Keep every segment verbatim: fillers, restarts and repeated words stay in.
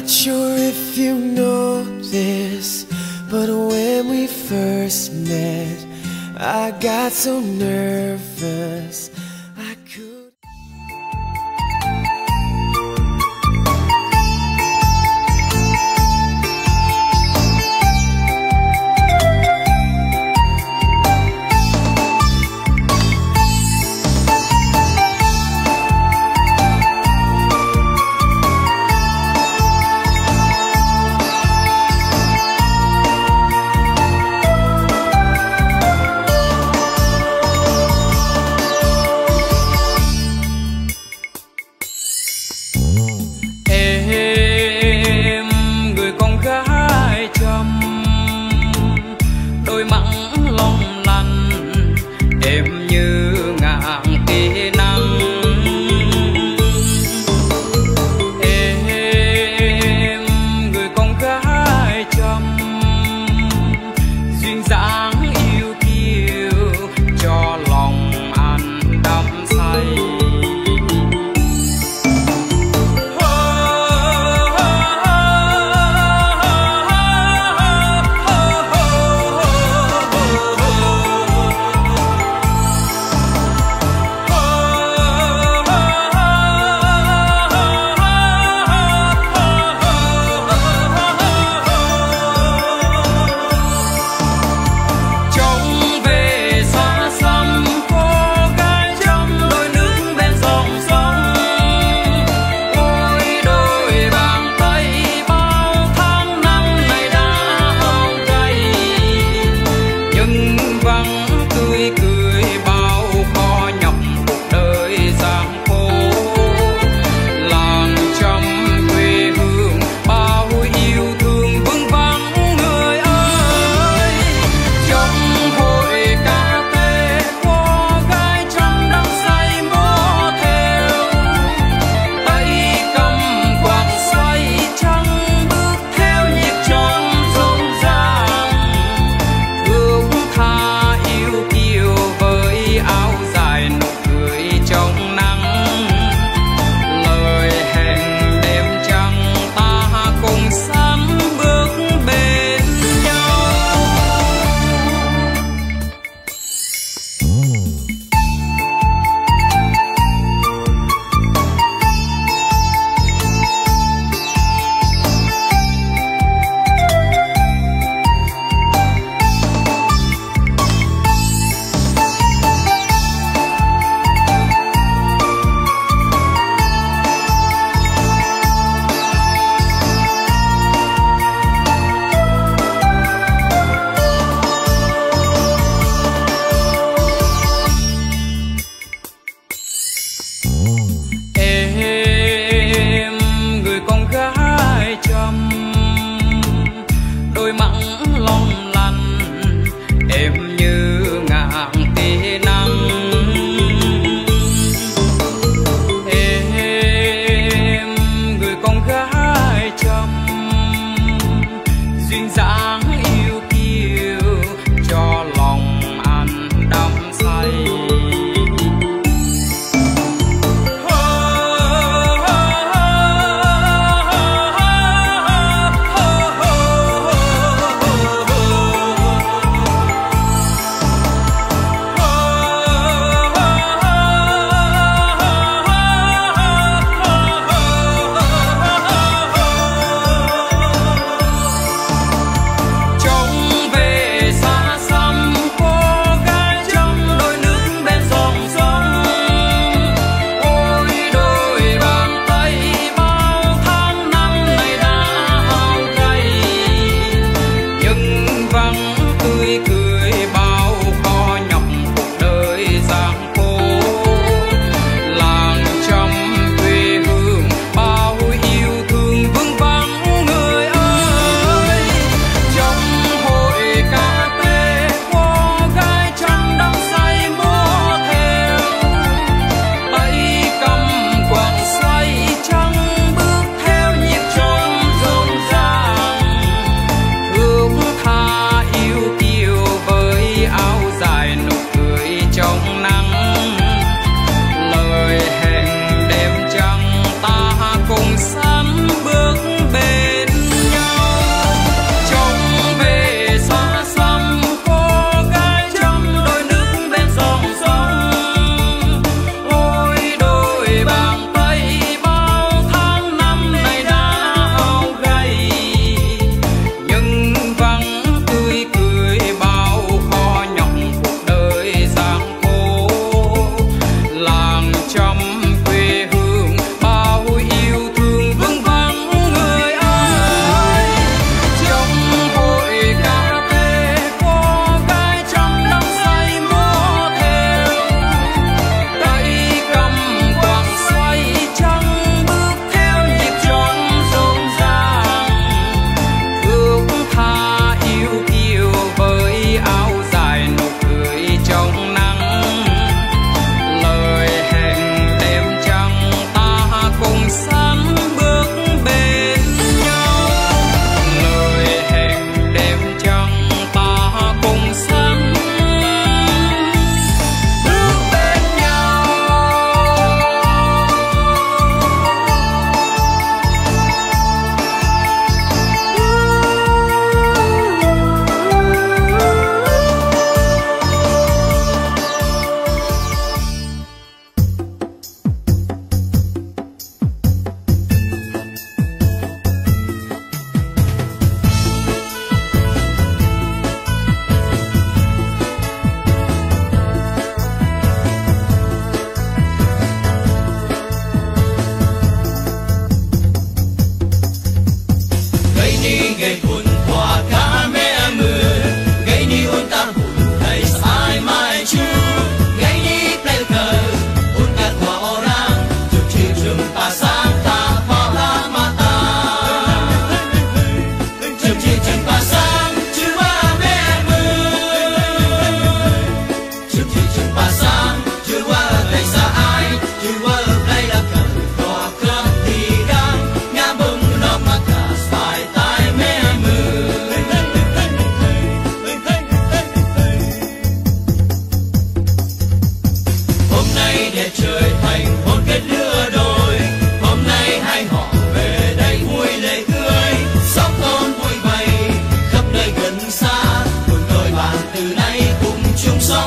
Not sure if you know this, but when we first met, I got so nervous I could.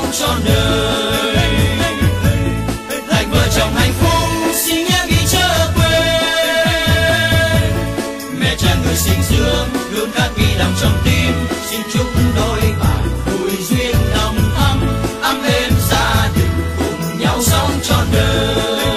sống trọn đời. Thành vợ chồng hạnh phúc xin nhớ ghi trở quê. Mẹ cha người sinh dưỡng luôn khắc ghi đậm trong tim. Xin chúc đôi bạn vui duyên nồng thắm, ấm êm gia đình cùng nhau sống trọn đời.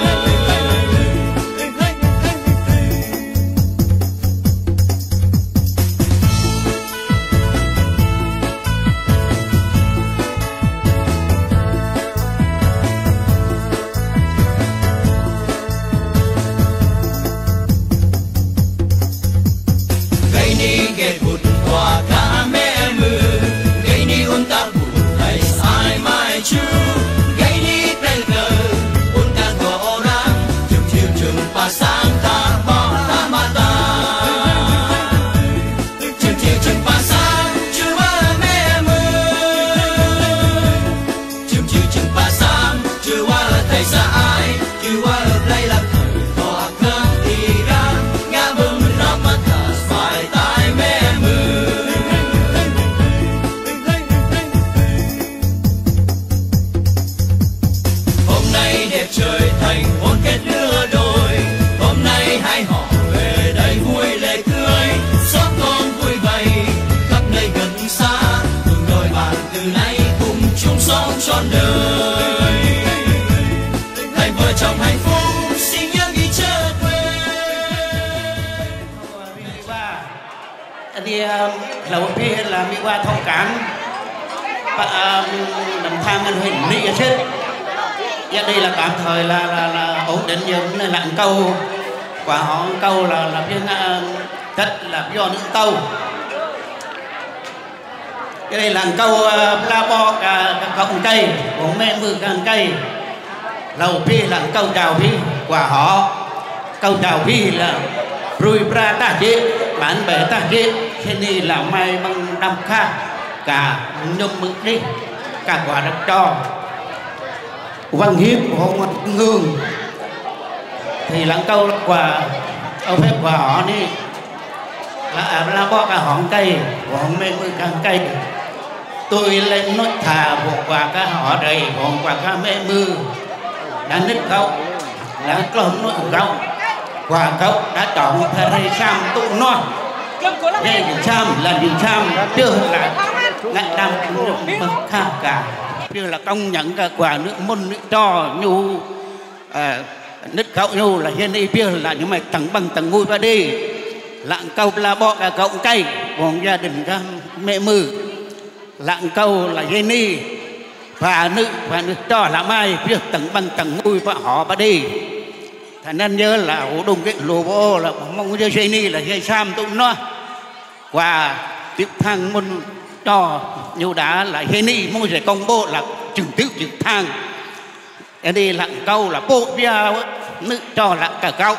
trọn đời. Thành vợ chồng hạnh phúc xin nhớ ghi trở quê. Thì lâu phía là mi qua thông cảm và nằm thang anh hình lý ở chết. Và đây là tạm thời là là, là ổn định nhưng là lặng câu và họ câu là là viên cách là do nước câu. Cái đây là câu la bo cả cọng cây của mẹ mưa càng cây. Lâu phi là câu chào phi quả họ câu chào phi là rùi ra ta chế bản bể ta chế thế này là mai bằng năm khác cả nhung mực đi cả quả đất cho văn hiếp của ông Hương thì là câu là quả ở phép quả họ đi là la bo cả hòn cây của mẹ mưa càng cây. Tôi lên nói thà một quả cá họ đầy một quả cá mẹ mưa đã nít khóc đã clone nói khóc quả khóc đã chọn thầy sam tụ nó đây là sam là gì sam chưa là ngại đam cũng khác cả chưa là công nhận cả quả nước môn nước to nhu à, nít khóc nhu là hiện nay chưa là những mày tầng bằng tầng ngôi qua đi lạng câu là bỏ cả cọng cây còn gia đình các mẹ mưa lạng câu là dây ni và nữ và nữ cho là mai việc tầng bằng tầng ngôi và họ ba đi thành nên nhớ là ổ đông cái lô bô là mong như dây ni là dây sam tụi nó và tiếp thang môn cho nhiều đã là dây ni mong sẽ công bố là chừng tiếp chừng thang cái đi lạng câu là bộ bia nữ cho là cả câu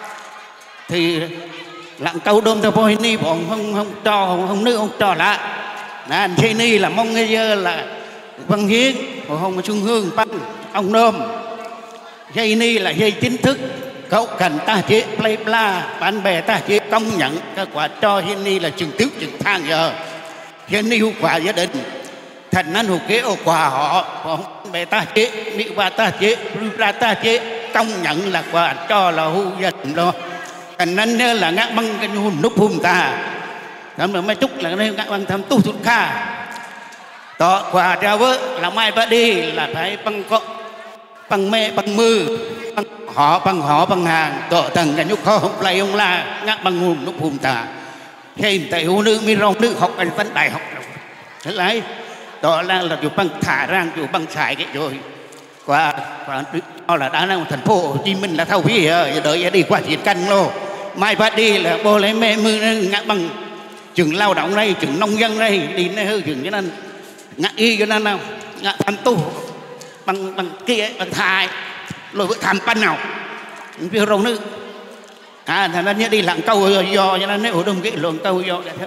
thì lạng câu đôm cho bôi ni bọn không không cho không nữ không cho lại anh dây ni là mong nghe giờ là Văn Hiến của Hồng Xuân Hương Văn ông Nôm dây ni là dây chính thức cậu cần ta chế play bla bạn bè ta chế công nhận cái quả cho dây ni là chừng tiếp chừng thang giờ dây ni hữu quả gia đình thành nên hữu kế ô quả họ bạn bè ta chế mỹ qua ta chế ra ta chế công nhận là quả cho là hữu gia đình đó thành nên nhớ là ngã băng cái hùn núp hùm ta làm được mấy chút là nên ngã băng thăm tu thuật kha đó quả trao vợ là mai vợ đi là phải bằng có bằng mẹ bằng mưa bằng họ bằng họ bằng hàng đó tầng cái nhúc khó không lại ông la ngã bằng hùm núp hùm ta khi tại hữu nữ mi rong nữ học anh phân đại học thế lấy đó là là dù bằng thả rang dù bằng xài cái rồi quả quả đó là đã là một thành phố Hồ Chí Minh là thâu phí giờ đợi đi qua chiến canh lô mai vợ đi là bố lấy mẹ mưa ngã bằng chừng lao động đây chừng nông dân đây đi nơi hư chừng cho nên ngã y cho nên nào ngã tham tu bằng bằng kia bằng thai rồi vợ tham pan nào việc rồng nữ à thành ra nhớ đi lặng câu do cho nên nếu ở đông cái lượng câu do vậy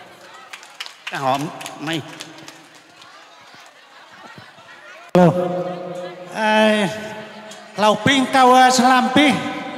cái hòm mày lầu pin câu slam pi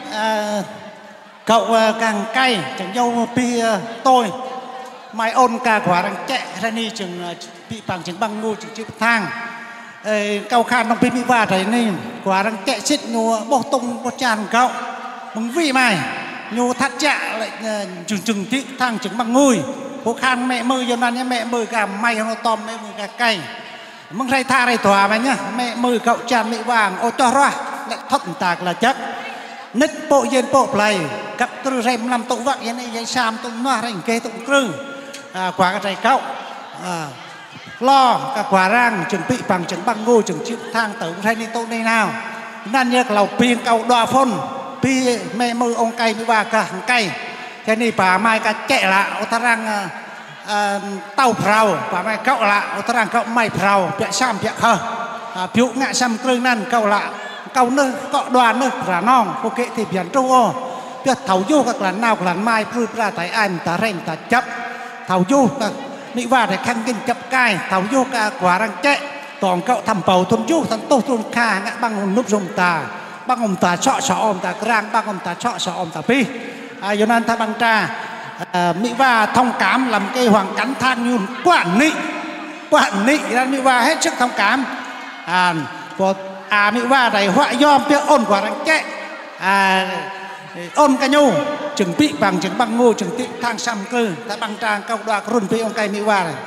cậu càng cay chẳng dâu pi tôi mai ôn cả quả đang chạy ra đi chừng bị bằng chừng băng ngu chừng chữ thang câu khan trong phim mỹ va thấy nên quả đang chạy xích nhô bốc tung bốc tràn cậu mừng vị mày nhô thắt chạ lại chừng chừng thị thang trứng bằng ngùi cô khan mẹ mơ cho nên mẹ mơ cả mày nó tòm mẹ mơ cả cày mừng ray tha ray tòa mày nhá mẹ mơ cậu tràn mỹ vàng ô cho ra lại thoát tạc là chắc nứt bộ yên bộ play cặp từ rem làm tụng vọng yên này dây sam tụng noa thành kê tụng cư quả cái trái cậu lo cả quả rang chuẩn bị bằng trứng bằng ngô trứng chịu thang tới hay đi tô đây nào nan nhớ lầu piên cầu đo phun pi mẹ mơ ông cây mới ba cả hàng cây thế này bà mai cả chạy lạ ô ta rang tàu phao bà mai cậu lạ ô ta rang cậu mày phao bẹ sam bẹ khờ phiếu ngạ sam cư nan cậu lạ cậu nơi cọ đoàn nơi ra non cô kệ thì biển trâu ô biết thầu du các lần nào các lần mai pru ra tại anh ta rèn ta chấp thầu du ta mỹ va để khăn kinh chập cài thầu du cả quả răng chạy toàn cậu thầm bầu thôn du thằng tô thôn kha ngã băng nút dùng ta băng ông ta chọ chọ om ta rang băng ông ta chọ chọ om ta pi à cho nên ta băng tra mỹ va thông cảm làm cây hoàng cắn than nhún quản nị quản nị nên mỹ va hết sức thông cảm à có à mỹ va này họa yom biết ôn quả răng chạy à ôn ca nhu chừng bị bằng chừng băng ngô chừng tị thang xăm cư ta băng trang câu đoạt run với ông cây mỹ va này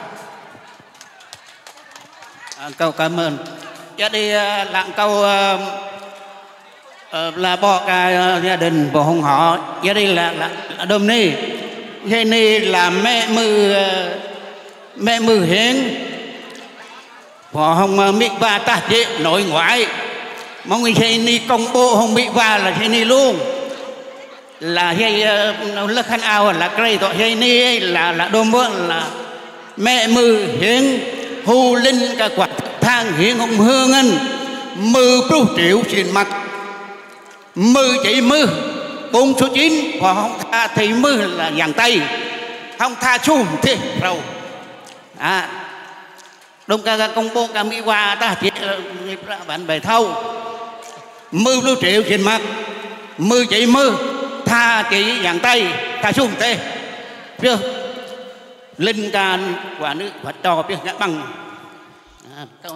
à, câu cảm ơn giờ đi lặng câu uh, uh, là bỏ cả uh, gia đình bỏ hồng họ giờ đi là là, là đom ni giờ ni là mẹ mư uh, mẹ mư hiến bỏ hồng uh, mỹ va ta chị nội ngoại mong người giờ ni công bố hồng mỹ va là giờ ni luôn là hay lớp khăn ao là cây tội hay ni là là đôm vợ là mẹ mư hiến hù linh cả quả thang hiến hồng hương anh mư bưu triệu trên mặt mư chỉ mư bốn số chín và không tha thì mư là dàn tay không tha chung thế rồi à đông ca công bố ca mỹ qua ta chỉ bạn bè thâu mư bưu triệu trên mặt mư chỉ mư tha chỉ dàn tay tha chung thế chưa linh can quả nữ vật to biết ngã bằng à, câu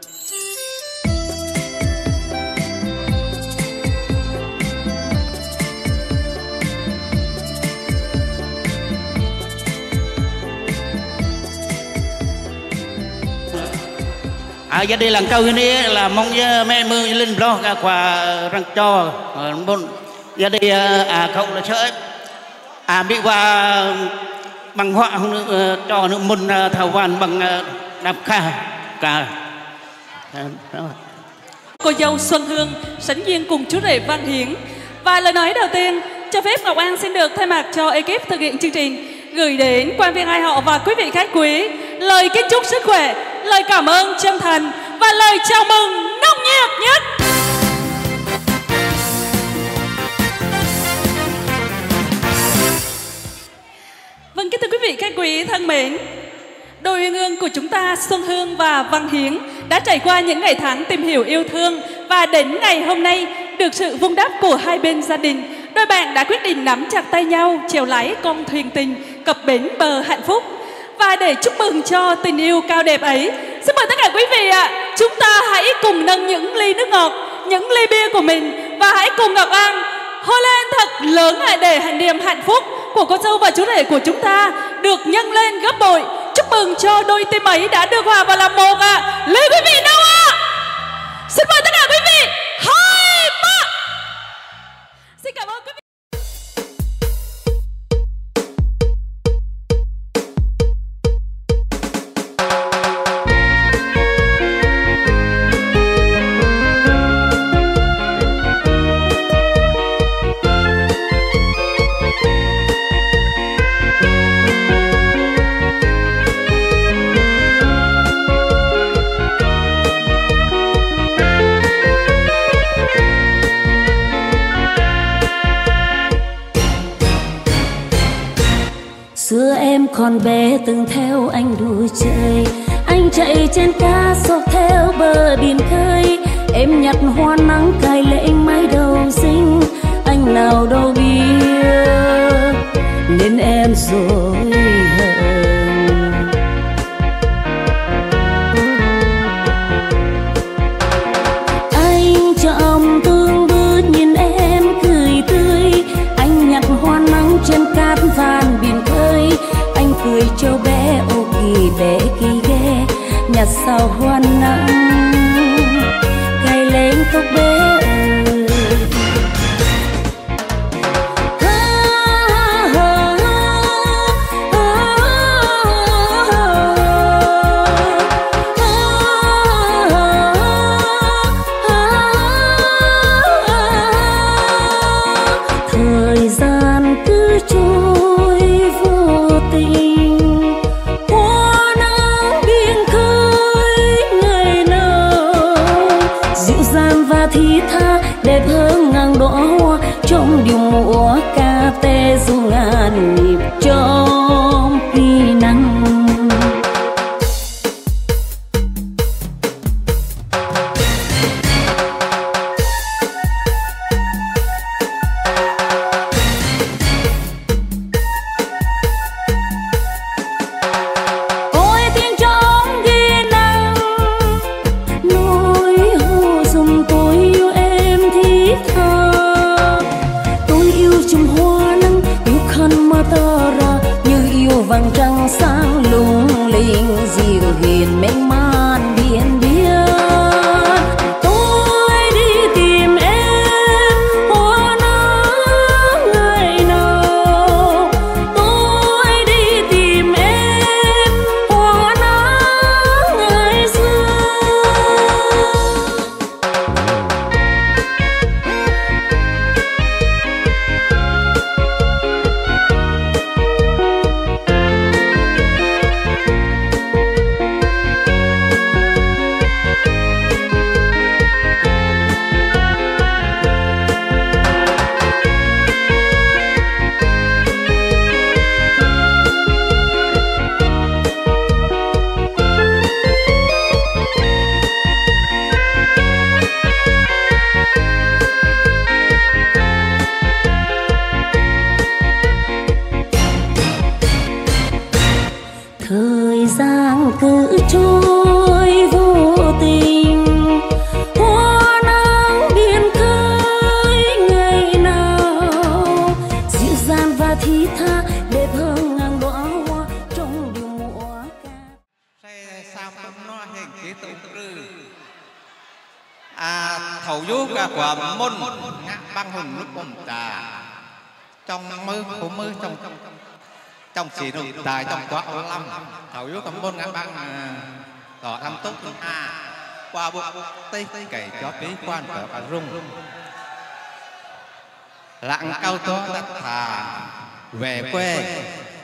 à giờ đây là câu này là mong mẹ mơ linh lo cả quả răng cho bốn giờ đây à cậu là chơi à bị qua bằng họa cho nước môn thảo hoàn bằng đạp kha cả cô dâu Xuân Hương sánh duyên cùng chú rể Văn Hiến và lời nói đầu tiên cho phép Ngọc An xin được thay mặt cho ekip thực hiện chương trình gửi đến quan viên hai họ và quý vị khách quý lời kính chúc sức khỏe, lời cảm ơn chân thành và lời chào mừng nồng nhiệt nhất. Vâng, kính thưa quý vị khách quý thân mến, đôi uyên ương của chúng ta Xuân Hương và Văn Hiến đã trải qua những ngày tháng tìm hiểu yêu thương và đến ngày hôm nay được sự vun đắp của hai bên gia đình, đôi bạn đã quyết định nắm chặt tay nhau chèo lái con thuyền tình cập bến bờ hạnh phúc. Và để chúc mừng cho tình yêu cao đẹp ấy, xin mời tất cả quý vị ạ, à, chúng ta hãy cùng nâng những ly nước ngọt, những ly bia của mình và hãy cùng Ngọc An hô lên thật lớn à, để hạnh niềm hạnh phúc của cô dâu và chú rể của chúng ta được nhân lên gấp bội. Chúc mừng cho đôi tim ấy đã được hòa vào làm một ạ. À. Lời quý vị đâu ạ? À? Xin mời tất cả quý vị. Hai ba. Xin cảm ơn quý vị. Xưa em còn bé từng theo anh đùa chơi, anh chạy trên cá xốc theo bờ biển khơi. Em nhặt hoa nắng cài lệnh mái đầu xinh, anh nào đâu biết nên em dối hờn. kỳ bể kỳ ghê nhặt sao hoa nắng cay lên tóc bé đẹp hơn ngàn đóa hoa trong điệu múa ca tê du ngàn nhịp trong khi nắng. Vầng trăng sáng lung linh dịu hiền mênh man biển biên tôi đi tìm em hoa nắng ngày nào tôi đi tìm em hoa nắng ngày xưa. Thời gian cứ trôi vô tình hoa nắng biển khơi ngày nào dịu dàng và thi tha đẹp hơn ngàn đóa hoa trong điệu múa ca. Sao không nói hình kế tự cư à thầu du cả quả môn băng hùng lúc bông trà trong mơ khổ mơ trong trong chỉ được tài trong quá ấu lâm thầu yếu cầm môn ngã băng tỏ thăm tốt a qua bộ tây cày chó bí quan cỡ bà rung lặng cao to đất thà về quê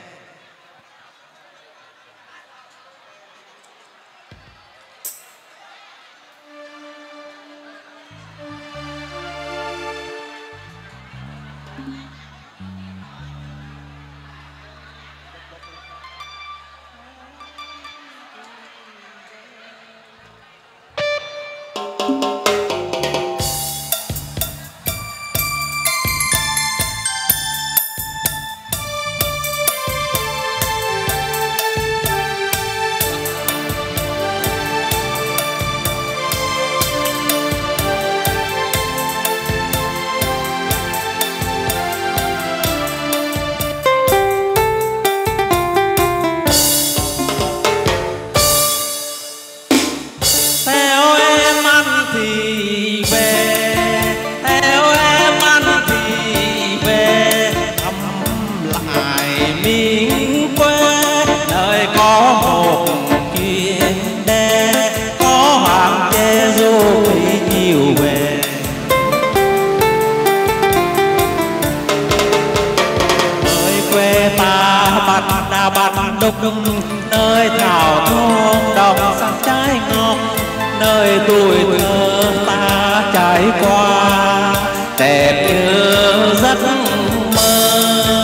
nơi thảo thôn đồng sắc trái ngọc nơi tuổi thơ ta trải qua đẹp như giấc mơ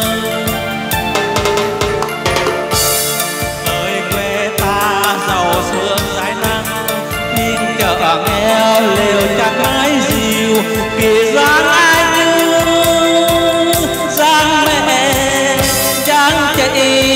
nơi quê ta giàu sương rải nắng nhưng chợ nghèo lều chẳng mái diều kỳ dáng ai như dáng mẹ dáng chị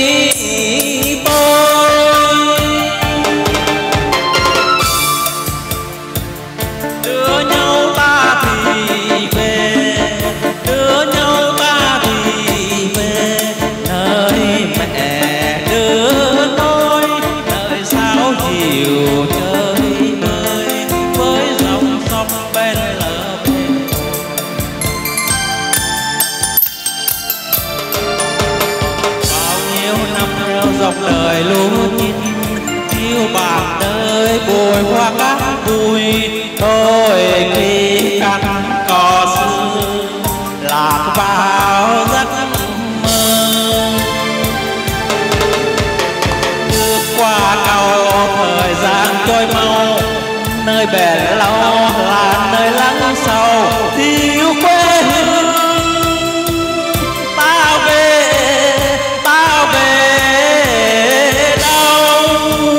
đời lúa chín chiêu bạc đời bồi hoa cát bụi tôi khi cánh cò xưa lạc vào giấc mơ bước qua cầu thời gian trôi mau nơi bền lâu là nơi lắng sâu thiếu quê hương bao về bao về đâu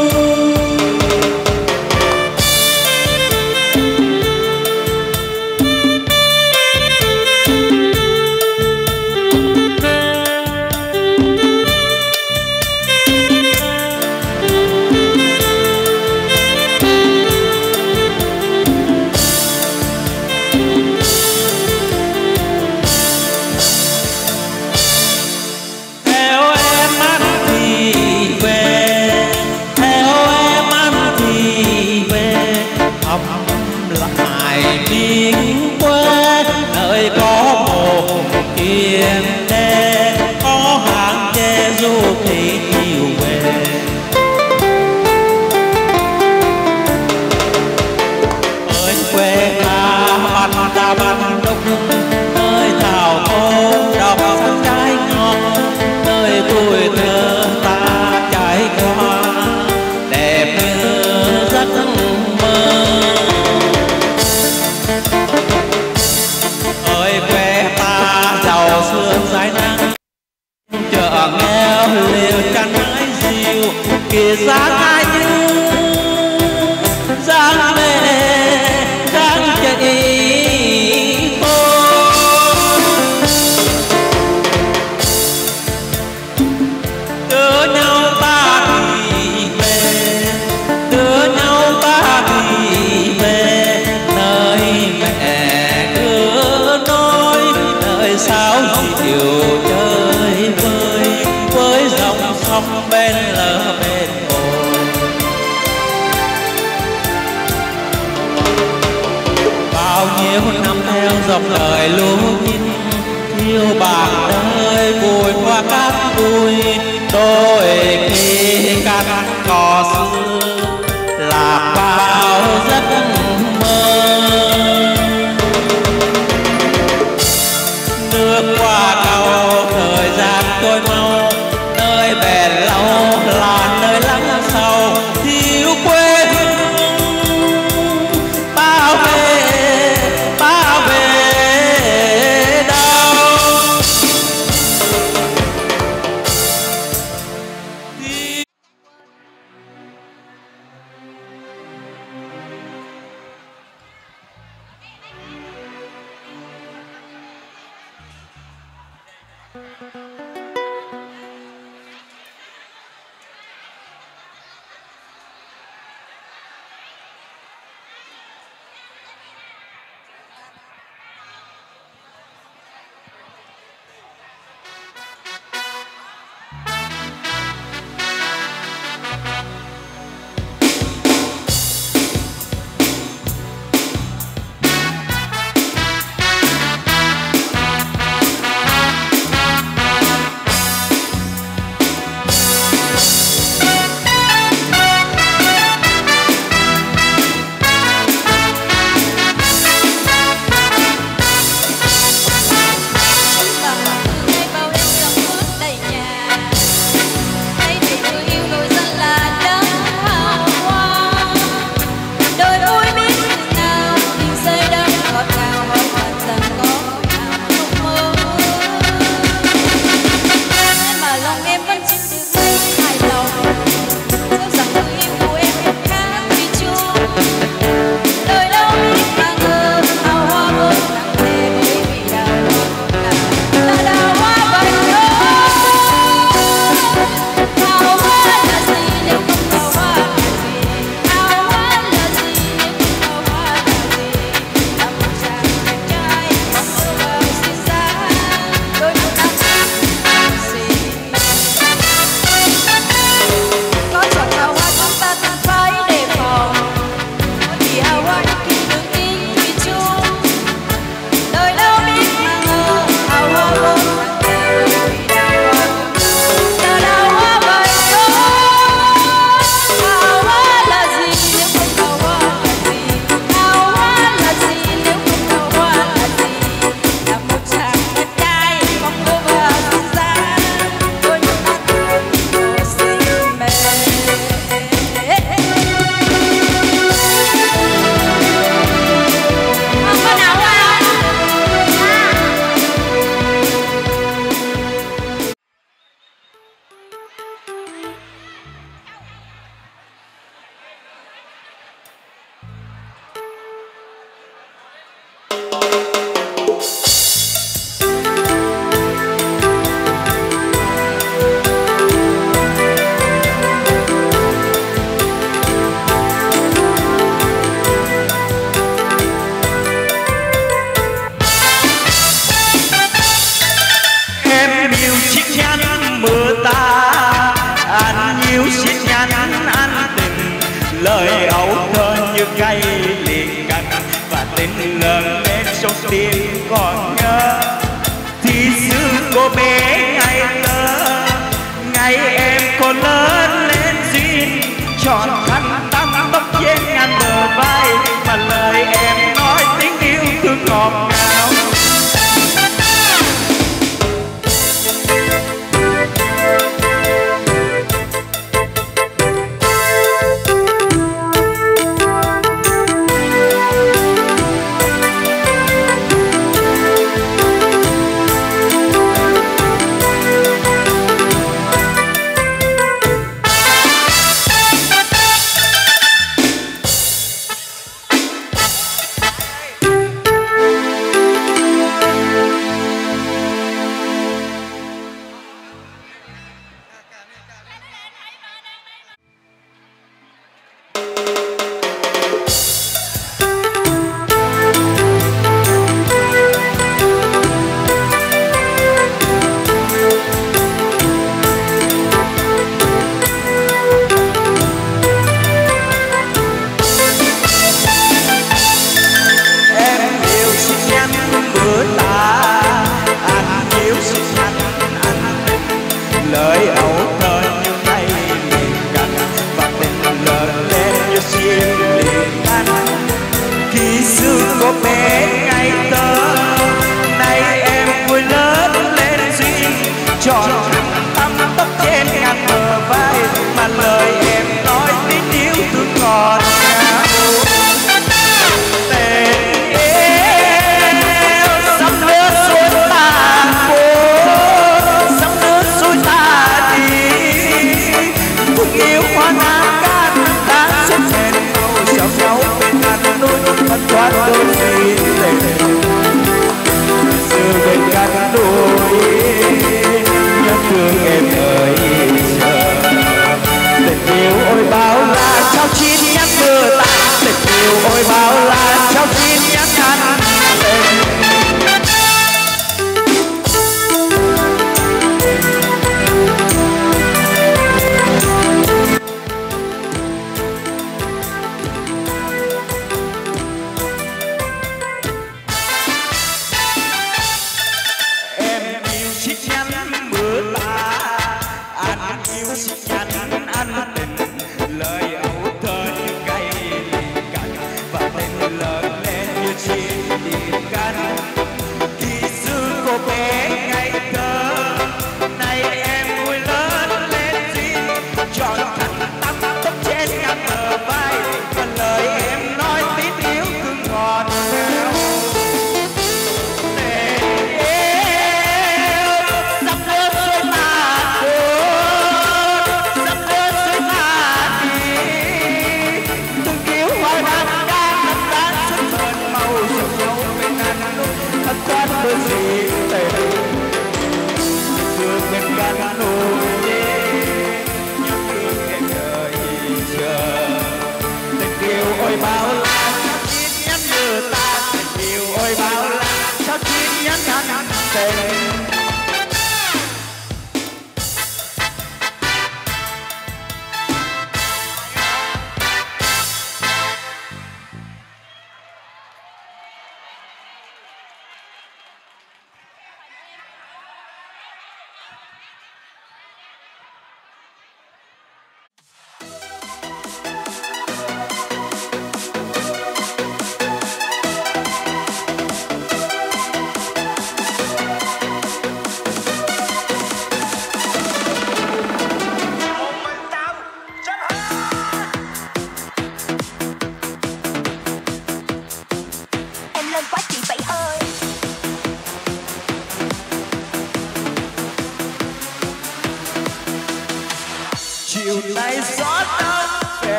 miền quê nơi có một kiền đê có hàng tre du thị chiều về ơi quê ta bắt ta bắt đúc nơi thảo khô đọc sắc trái ngon nơi tuổi thơ ta trải qua đẹp như giấc mơ sương dài nắng chợ nghèo liều chăn mái diều kìa dáng ai như dáng mẹ dáng chạy tôi đưa nhau ta đi về đưa nhau ta đi về nơi mẹ cứ nói nơi sao chiều chơi vơi với dòng sông bên lỡ bên bồi bao nhiêu năm theo dòng đời lúa chín thiếu bạc đời bùi hoa cát bụi tôi khi cắt cỏ xưa lạc vào giấc mơ nước qua cầu thời gian trôi mau nơi bền lâu là nơi lắng sâu thiếu quê hương bao về bao về đâu yêu xin nhắn anh tình, lời âu thơ như cây liền cành và tình lớn lên trong tim còn nhớ. Thì xưa cô bé ngày thơ, ngày em còn lớn lên duyên tròn khăn tắm tóc dên ngàn bờ vai, mà lời em nói tiếng yêu thương ngọt ngào.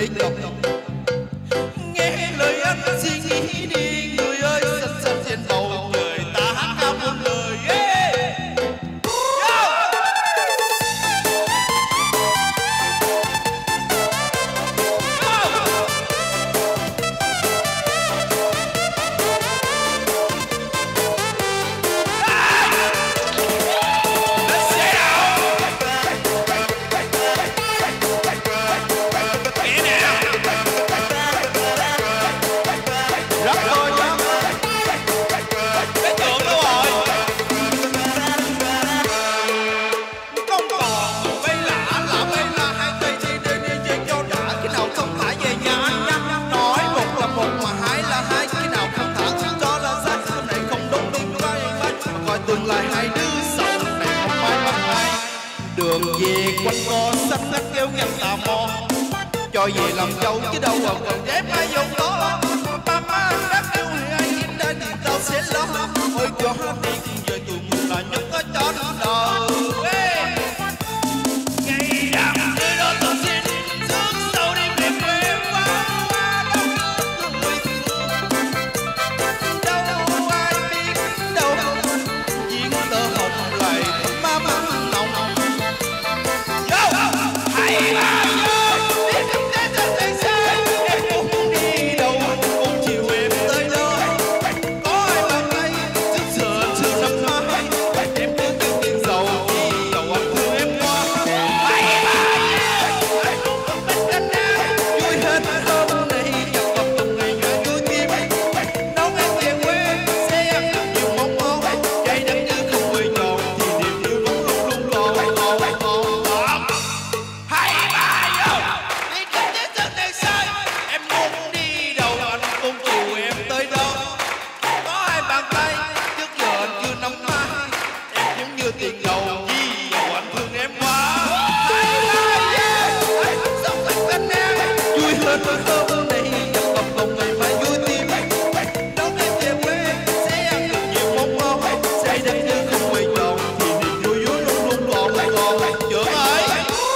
lấy cọc. Nghe lời anh suy nghĩ đi người ơi, xanh xanh trên bầu trời ta hát ca muôn lời. Đường về quanh co xanh ngắt kêu ngăn tà mò, cho về làm dâu chứ đâu mà còn dám ai vô đó. Ba má đã kêu ai in đã thì tao sẽ lo. Ôi cho đi giờ tụi mình là nhất có cho đời. Ngày đám người đó tôi xin trước sau đi về quê qua qua đâu người đâu ai biết đâu diễn tơ hồng lại má má nồng. Hãy ba vô đi khắp thế giới này sai em cũng đi đâu cũng chiều em tới đó. Có ai bàn tay trước giờ chưa năm mai em cứ từng tiền giàu đi giàu anh thương em qua. Hãy ba vô anh luôn không bên cạnh em vui hết hôm nay gặp gặp từng ngày ngày vui tim. Nấu ăn về quê sẽ ăn được nhiều món ngon, trái đất như không quay tròn thì niềm yêu luôn luôn luôn còn còn còn. Tiền giàu gì giàu anh thương em quá. Hãy ba yeah anh sống thật tình em vui hơn hôm nay gặp gặp lòng ngày mai vui tim. Nấu em về quê sẽ ăn được nhiều món ngon, say đất như không quay tròn thì niềm vui vui luôn luôn còn còn. Trưởng ơi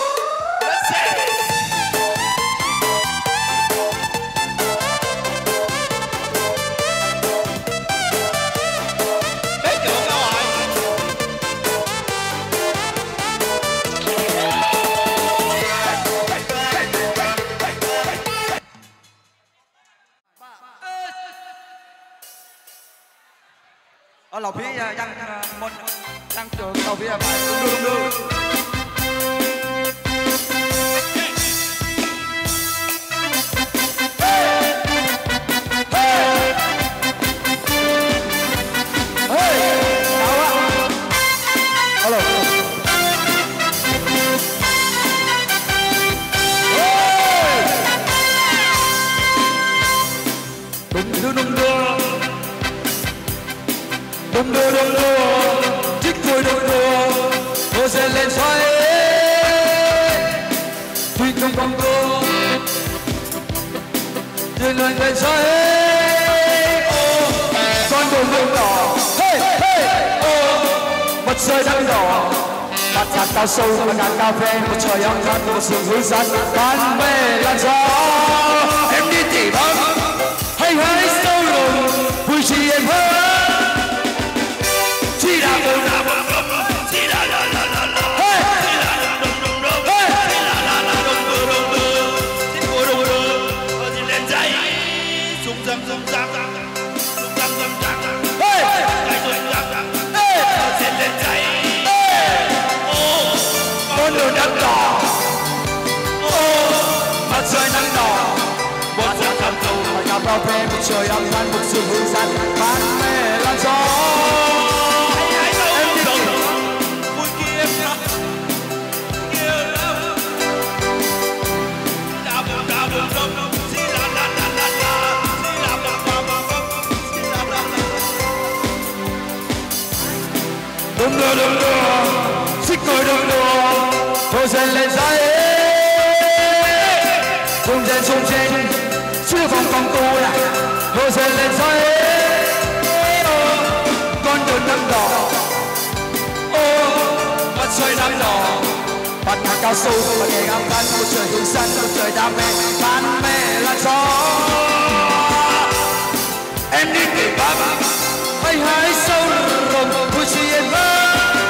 ở lầu phía dân môn tăng trưởng lầu phía phải đường đường đừng đưa đừng đưa chiếc vui đừng đưa hồ sẽ lên xoay tuy không còn đưa nhưng lời lên xoay con đường đường đỏ hey hey mặt trời đang đỏ mặt trăng cao sâu và ngàn cà phê một trời ấm áp một sự vui sắc tan về làn gió em đi tỉ vắng hay hãy sâu lùn vui chi em hơn. Chỉ là một là một đồng, chỉ là là là là là, chỉ là là đồng đồng đồng, chỉ là là là đồng đồng đồng đồng, chỉ của đồng đồng, chỉ lên dây, sung răng sung răng, sung răng sung răng, dây sung răng, chỉ lên dây, con đường nắng đỏ, mặt trời nắng đỏ, một giờ cầm tù, một cà phê phê, một trời ấm áp, một sự vui sắc, ban mê lan gió. Đừng đưa đừng đưa xích cười đừng đưa thôi dần lên dây sung trên sung trên chưa phòng phòng tu lại thôi dần lên dây con đường nắng đỏ ô mặt trời nắng đỏ bật hàng cao su và nghề âm thanh một trời thường xanh một trời đam mê ban mê là gió em đi tìm bắc hay hái sâu rồng vui suy em ơi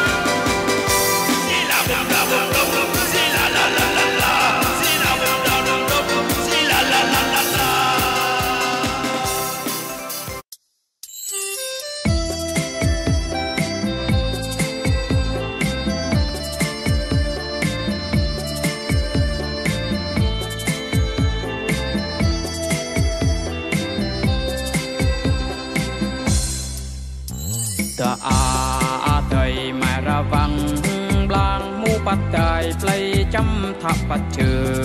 ta a thầy mà ra văn blang mu bắt tay play chăm tháp bắt chờ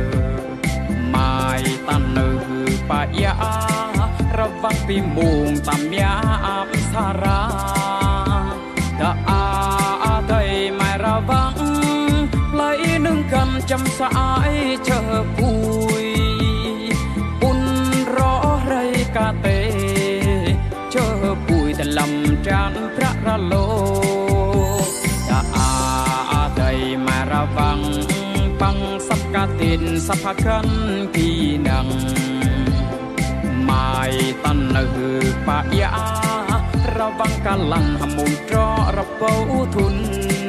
mai tan nữ pa ya ra văn pi mùng tam ya am sara ta a thầy mà ra văn play nâng cầm chăm sải chờ vui un rõ rây ca tê chờ bụiแต่ลำจานพระระโลตาอาได้มาระวังปังสับกาตินสัพกันกีนังไม่ตันหือปะยาระวังกาลันหมุนตรอระเป้าทุน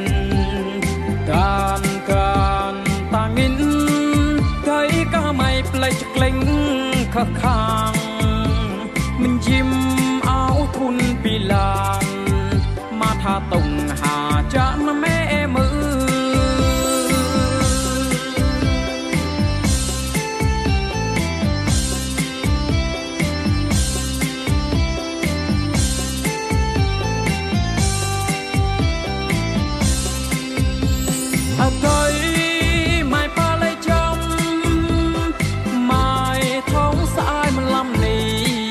การการตางินไกก็ไม่เปล่าจะเกล็งข้าข้างมันยิ้มทุนปีลานมาทาตรงหาจานแม่มืออะไรไม่ปลาเลยจำไม่ท้องสายมันลำนี้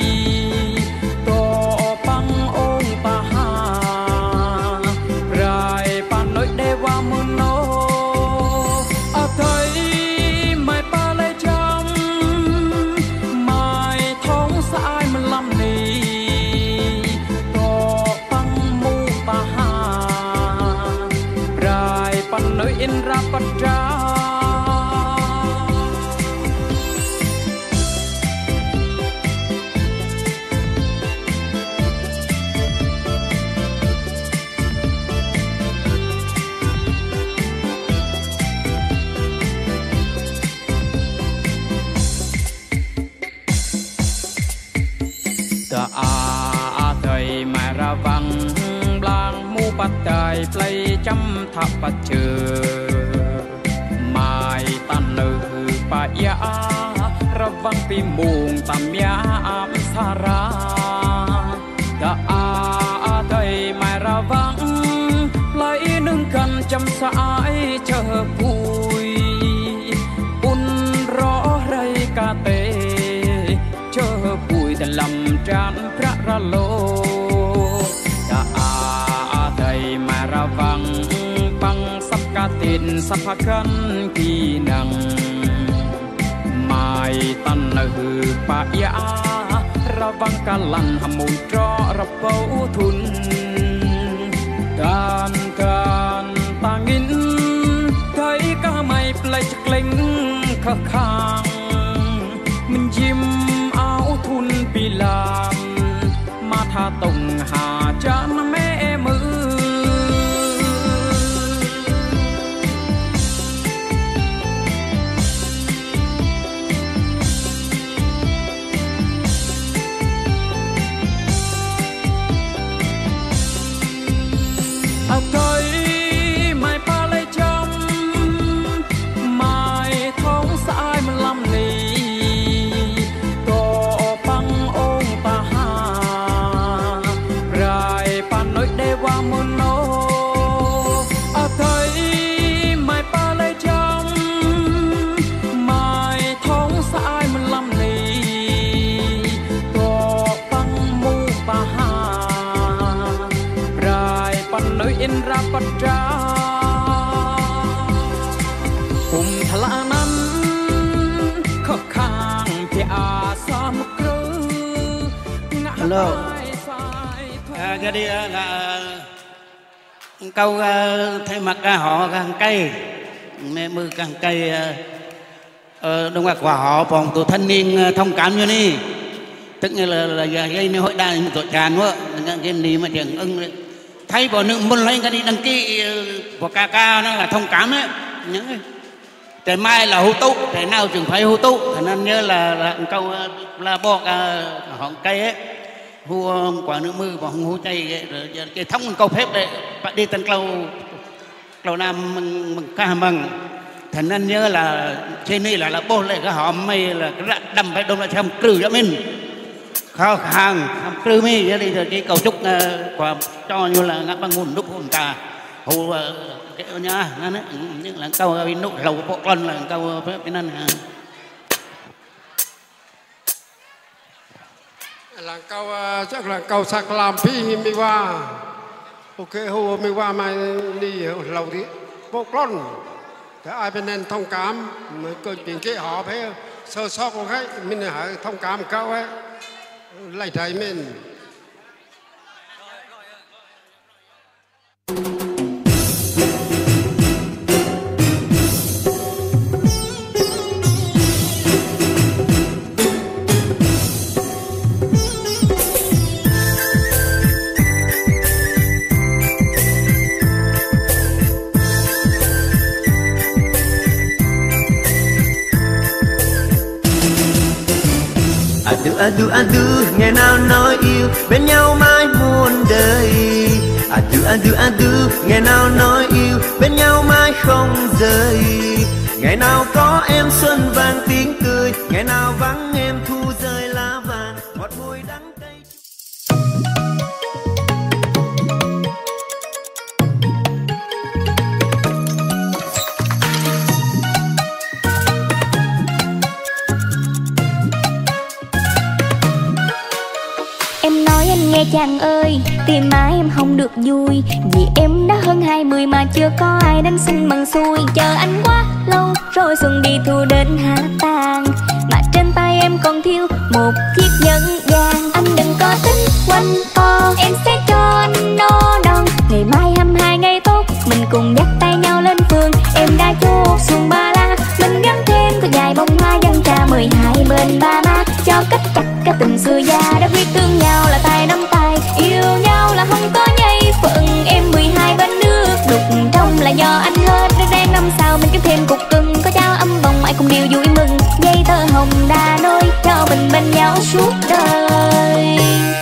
อินราปัจจาตาอาไทยมาระวังบลางมูปัตตายปลายจำทับปัจเจอไม่ตันนือปะยาระวังปีมุงตามยาอัมสาราตาอาไทยมาระวังปลายนึ่งกันจำสายเจอปุยอุ่นรอไรกาเตเจอปุยแต่ลำจานพระระโลตาอาไทยมาระวังปังสับกาตินสัพกันกีนังไม่ตันหือปะยาระวังกาลันหมุนตรอระเป้าทุนการการตางินไกก็ไม่เปล่าจะเกล็งข้าข้างมันยิ้มเอาทุนปีลามมาทาตรงหาจานแม่มืออะไรไม่ปลาเลยจำไม่ท้องสายมันลำนี้ก็ปังองตาหารายปันน้อยได้ว่ามุนโนอะไรไม่ปลาเลยจำไม่ท้องสายมันลำนี้ก็ปังมูตาหารายปันน้อยอินราปัจจาคุมทลานั้นข้าข้างที่อาสามกรือ Hello. À, cái đi là câu uh, thay mặt uh, họ hàng cây mẹ mưa càng cây đông qua quả họ phòng tổ thanh niên thông cảm như này tức là là gây nên hội đại tổ tràn quá cái gì mà trường ưng thấy vào nước muốn lấy cái đi đăng ký của ca ca nó là thông cảm ấy những trời mai là hưu tụ trời nào chừng phải hưu tụ thành nên nhớ là, là câu là bọ họ cây ấy hưu quả nước mưa và hưu chay cái, cái thông câu phép đấy bạn đi tân câu câu nam mừng mừng ca mừng thành nên nhớ là trên này là là bố lại cái họ mày là cái đâm phải đông là xem cử cho mình khó khăn cử mi vậy đi rồi cái cầu trúc quả cho như là ngắt bằng nguồn đúc hồn ta hù cái nhá nó những là câu bên nụ lầu bộ con là câu phép bênนั้น là câu chắc là câu sạc làm phi mi qua ok hù mi qua mai đi lầu thì bộ con thế ai bên nên thông cảm mới coi chuyện cái họ phải sơ sót của khách mình là thông cảm câu ấy lại thấy mình Adu adu ngày nào nói yêu bên nhau mãi muôn đời. Adu adu adu ngày nào nói yêu bên nhau mãi không rời. Ngày nào có em xuân vàng tiếng cười, ngày nào vắng em thu rơi lá vàng ngọt mùi đắng cay. Em nói anh nghe chàng ơi, tìm mãi em không được vui, vì em đã hơn hai mươi mà chưa có ai đánh xin bằng xuôi. Chờ anh quá lâu rồi xuân đi thu đến hạ tàn, mà trên tay em còn thiếu một chiếc nhẫn vàng. Anh đừng có tính quanh co, em sẽ cho anh no đòn. Ngày mai hăm hai ngày tốt, mình cùng dắt tay nhau lên phường. Em đã chốt xuồng ba la, mình gắn thêm có dài bông hoa dân trà mười hai bên ba má, cho cách chặt cái tình xưa già đã biết thương nhau là tay nắm tay, yêu nhau là không có nhây phận. Em mười hai bên nước đục trong là do anh hết, đang năm sau mình kiếm thêm cục cưng, có trao âm bồng ai cùng điều vui mừng. Dây tơ hồng đa đôi cho mình bên nhau suốt đời.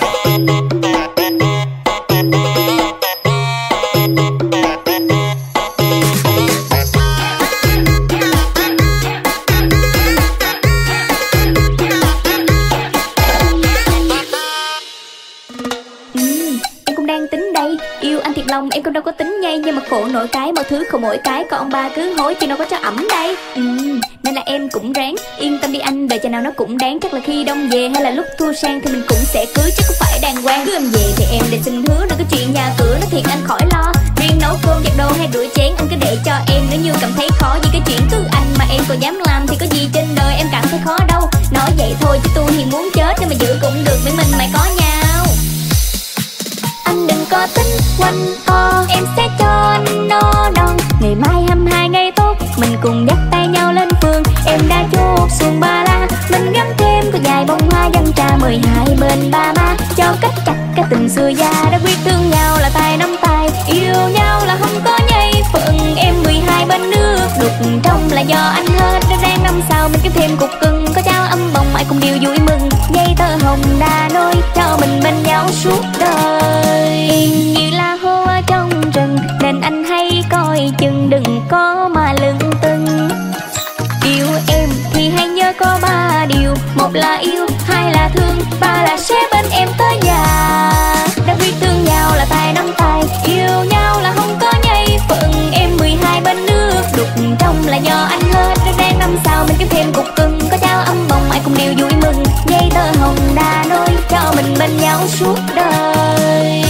Lòng em cũng đâu có tính nhây, nhưng mà khổ nổi cái mọi thứ không mỗi cái, còn ông ba cứ hối chứ đâu có cho ẩm đây. Ừ, nên là em cũng ráng yên tâm đi anh, đời chừng nào nó cũng đáng. Chắc là khi đông về hay là lúc thua sang thì mình cũng sẽ cưới, chứ không phải đàng hoàng. Cứ em về thì em để xin hứa đừng có chuyện nhà cửa nó thiệt anh khỏi lo. Riêng nấu cơm giặt đồ hay rửa chén anh cứ để cho em, nếu như cảm thấy khó vì cái chuyện từ anh mà em còn dám làm thì có gì trên đời em cảm thấy khó đâu. Nói vậy thôi chứ tôi thì muốn chết, nhưng mà giữ cũng được miễn mình mày có nhau. Anh đừng có tính quanh co, em sẽ cho anh no đòn. Ngày mai hăm hai ngày tốt, mình cùng dắt tay nhau lên phường. Em đã chốt xuồng ba la, mình gắn thêm có dài bông hoa dân trà mười hai bên ba má, cho cách chặt cái tình xưa già đã biết thương nhau là tay nắm tay, yêu nhau là không có nhây phận. Em mười hai bên nước đục trong là do anh hết, đang năm sau mình kiếm thêm cục cưng, có trao âm bồng ai cùng điều vui mừng. Dây tơ hồng đa đôi cho mình bên nhau suốt đời. Như là hoa trong rừng nên anh hay coi chừng, đừng có mà lưng tưng. Yêu em thì hãy nhớ có ba điều, một là yêu, hai là thương, ba là sẽ bên em tới già. Đã biết thương nhau là tay nắm tay, yêu nhau là không có nhây phận. Em mười hai bên nước đục trong là do anh hết, đang năm sau mình kiếm thêm cục cưng, có trao âm bồng ai cùng điều vui mừng. Dây tơ hồng đa đôi cho mình bên nhau suốt đời.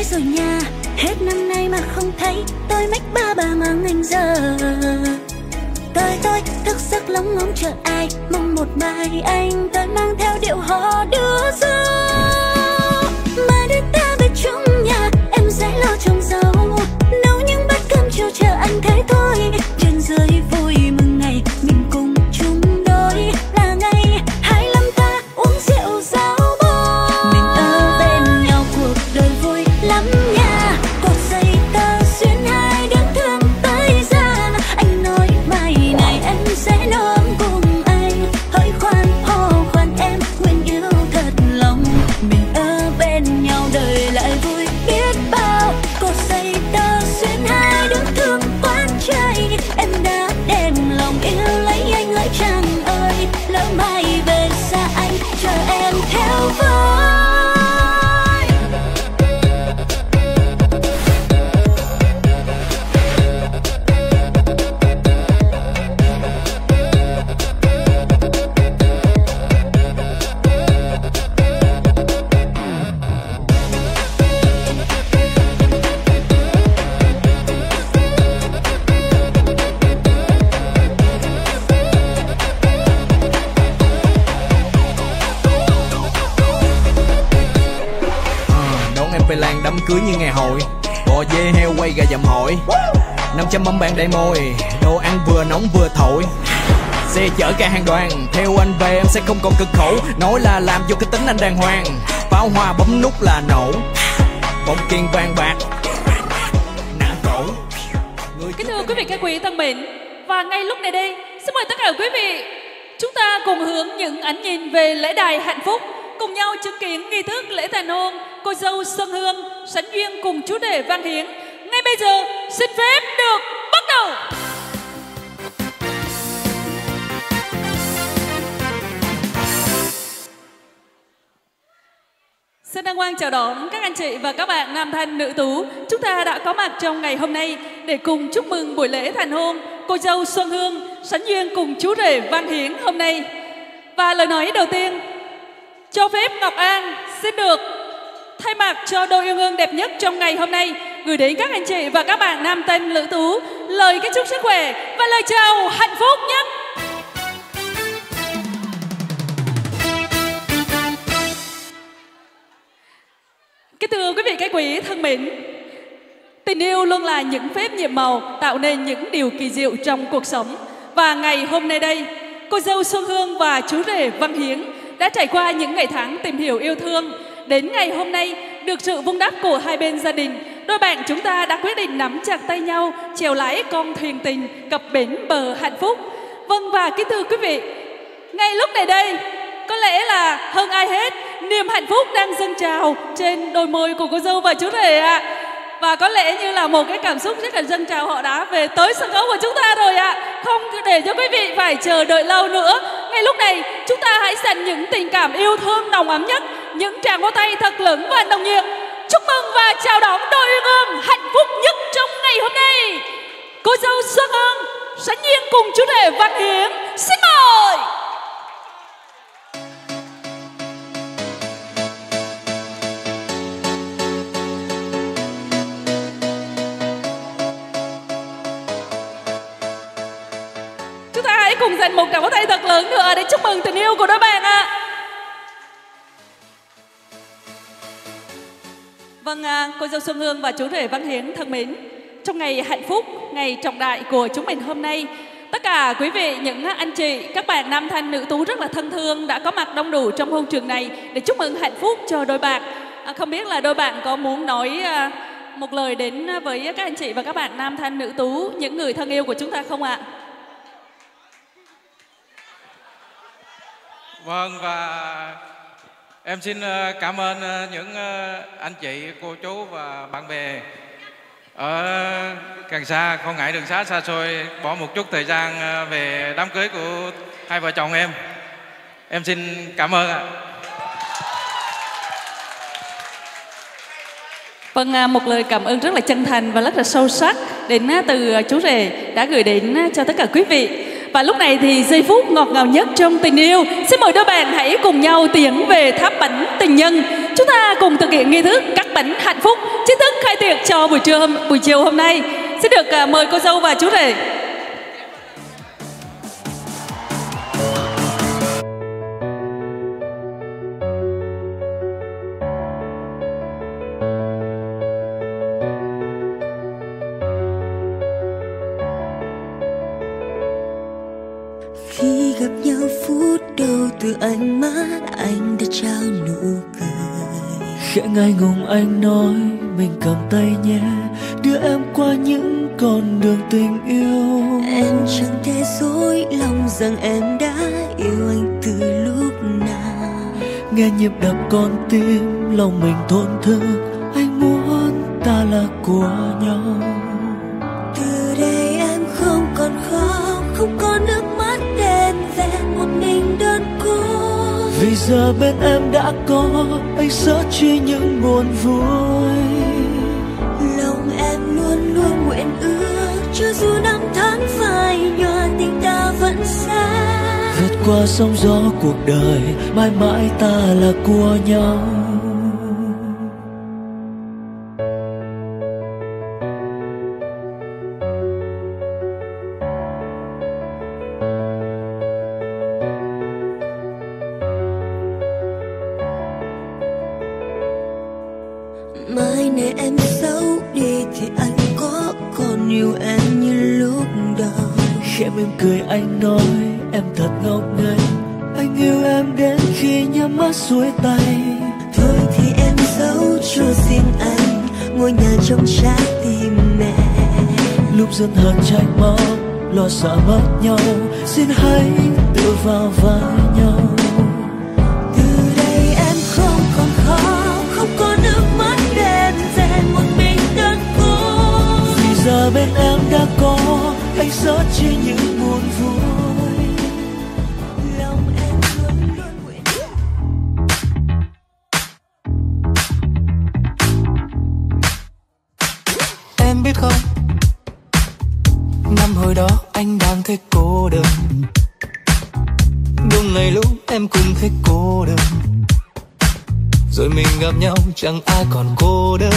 rồi nha. Hết năm nay mà không thấy tôi mách ba bà mang anh giờ. Tôi tôi thức giấc lóng ngóng chờ ai, mong một mai anh tôi mang theo điệu hò đưa dâu. Mà đưa ta về chung nhà, em sẽ lo trồng rau, nấu những bát cơm chiều chờ anh thế thôi. Trên dưới vui mừng ngày mình cùng chung đôi, là ngày hai lăm ta uống rượu rau bò. Mình ở bên nhau cuộc đời vui lắm nha. Cột dây tơ xuyên hai đứa thương tới gian. Anh nói mai này em sẽ nôm cùng anh. Hỡi khoan hò khoan em nguyện yêu thật lòng. Mình ở bên nhau đời lại vui biết bao. Cột dây tơ xuyên hai đứa thương quán trai. Em đã đem lòng yêu lấy anh hỡi chàng ơi. Lỡ mai về xa anh chờ em theo với. Về làng đám cưới như ngày hội, bò dê heo quay gà dầm hội, năm trăm mâm bàn đầy môi, đồ ăn vừa nóng vừa thổi. Xe chở cả hàng đoàn, theo anh về em sẽ không còn cực khổ. Nói là làm vô cái tính anh đàng hoàng, pháo hoa bấm nút là nổ, bóng kiên vàng bạc nã cổ. Kính thưa quý vị các quý thân mến, và ngay lúc này đây xin mời tất cả quý vị chúng ta cùng hướng những ánh nhìn về lễ đài hạnh phúc, cùng nhau chứng kiến nghi thức lễ tàn hôn cô dâu Xuân Hương sánh duyên cùng chú rể Văn Hiến. Ngay bây giờ xin phép được bắt đầu. Xin đăng quang chào đón các anh chị và các bạn nam thanh nữ tú. Chúng ta đã có mặt trong ngày hôm nay để cùng chúc mừng buổi lễ thành hôn cô dâu Xuân Hương sánh duyên cùng chú rể Văn Hiến hôm nay. Và lời nói đầu tiên, cho phép Ngọc An xin được thay mặt cho đôi yêu thương đẹp nhất trong ngày hôm nay gửi đến các anh chị và các bạn nam thanh nữ tú lời kính chúc sức khỏe và lời chào hạnh phúc nhất. Kính thưa quý vị các quý thân mến, tình yêu luôn là những phép nhiệm màu tạo nên những điều kỳ diệu trong cuộc sống. Và ngày hôm nay đây, cô dâu Xuân Hương và chú rể Văn Hiến đã trải qua những ngày tháng tìm hiểu yêu thương. Đến ngày hôm nay, được sự vun đắp của hai bên gia đình, đôi bạn chúng ta đã quyết định nắm chặt tay nhau, chèo lái con thuyền tình cập bến bờ hạnh phúc. Vâng, và kính thưa quý vị, ngay lúc này đây, có lẽ là hơn ai hết, niềm hạnh phúc đang dâng trào trên đôi môi của cô dâu và chú rể ạ. À. Và có lẽ như là một cái cảm xúc rất là dâng trào, họ đã về tới sân khấu của chúng ta rồi ạ. À. Không để cho quý vị phải chờ đợi lâu nữa. Ngay lúc này, chúng ta hãy dành những tình cảm yêu thương nồng ấm nhất, những tràng vỗ tay thật lớn và nồng nhiệt. Chúc mừng và chào đón đôi uyên ương hạnh phúc nhất trong ngày hôm nay. Cô dâu Xuân Hương sánh duyên cùng chú rể Văn Hiến. Xin mời. Chúng ta hãy cùng dành một tràng vỗ tay thật lớn nữa để chúc mừng tình yêu của đôi bạn ạ. À. Vâng, cô dâu Xuân Hương và chú rể Văn Hiến thân mến, trong ngày hạnh phúc, ngày trọng đại của chúng mình hôm nay, tất cả quý vị, những anh chị, các bạn nam thanh nữ tú rất là thân thương đã có mặt đông đủ trong hôn trường này để chúc mừng hạnh phúc cho đôi bạn. À, không biết là đôi bạn có muốn nói à, một lời đến với các anh chị và các bạn nam thanh nữ tú, những người thân yêu của chúng ta không ạ? Vâng, và em xin cảm ơn những anh chị, cô chú và bạn bè ở càng xa, không ngại đường xá xa xôi, bỏ một chút thời gian về đám cưới của hai vợ chồng em. Em xin cảm ơn ạ. Vâng, một lời cảm ơn rất là chân thành và rất là sâu sắc đến từ chú rể đã gửi đến cho tất cả quý vị. Và lúc này thì giây phút ngọt ngào nhất trong tình yêu, xin mời đôi bạn hãy cùng nhau tiến về tháp bánh tình nhân. Chúng ta cùng thực hiện nghi thức cắt bánh hạnh phúc, chính thức khai tiệc cho buổi trưa hôm, buổi chiều hôm nay. Xin được uh, mời cô dâu và chú rể. Khi gặp nhau phút đầu từ ánh mắt anh đã trao nụ cười. Khẽ ngại ngùng anh nói mình cầm tay nhé, đưa em qua những con đường tình yêu. Em chẳng thể dối lòng rằng em đã yêu anh từ lúc nào. Nghe nhịp đập con tim lòng mình thổn thức, anh muốn ta là của nhau. Từ đây em không còn khóc, không có nước mắt đen vẹn một mình đơn cô. Vì giờ bên em đã có anh sớt chi những buồn vui. Lòng em luôn luôn nguyện ước, cho dù năm tháng phai nhòa tình ta vẫn xa. Vượt qua sóng gió cuộc đời, mãi mãi ta là của nhau. Mai này em xấu đi thì anh có còn yêu em như lúc đầu. Khẽ mỉm cười anh nói em thật ngốc nghếch, anh yêu em đến khi nhắm mắt xuôi tay. Thôi thì em giấu cho riêng anh ngôi nhà trong trái tim mẹ. Lúc dân hờn trách móc, lo sợ mất nhau, xin hãy tự vào vai nhau. Từ đây em không còn khóc, không có nước mắt đen rèn một mình đơn cô. Vì giờ bên em đã có anh sớt chi những buồn vui. Lòng em luôn luôn nguyện. Em biết không, năm hồi đó anh đang thấy cô đơn. Đúng ngày lúc em cũng thấy cô đơn, rồi mình gặp nhau chẳng ai còn cô đơn.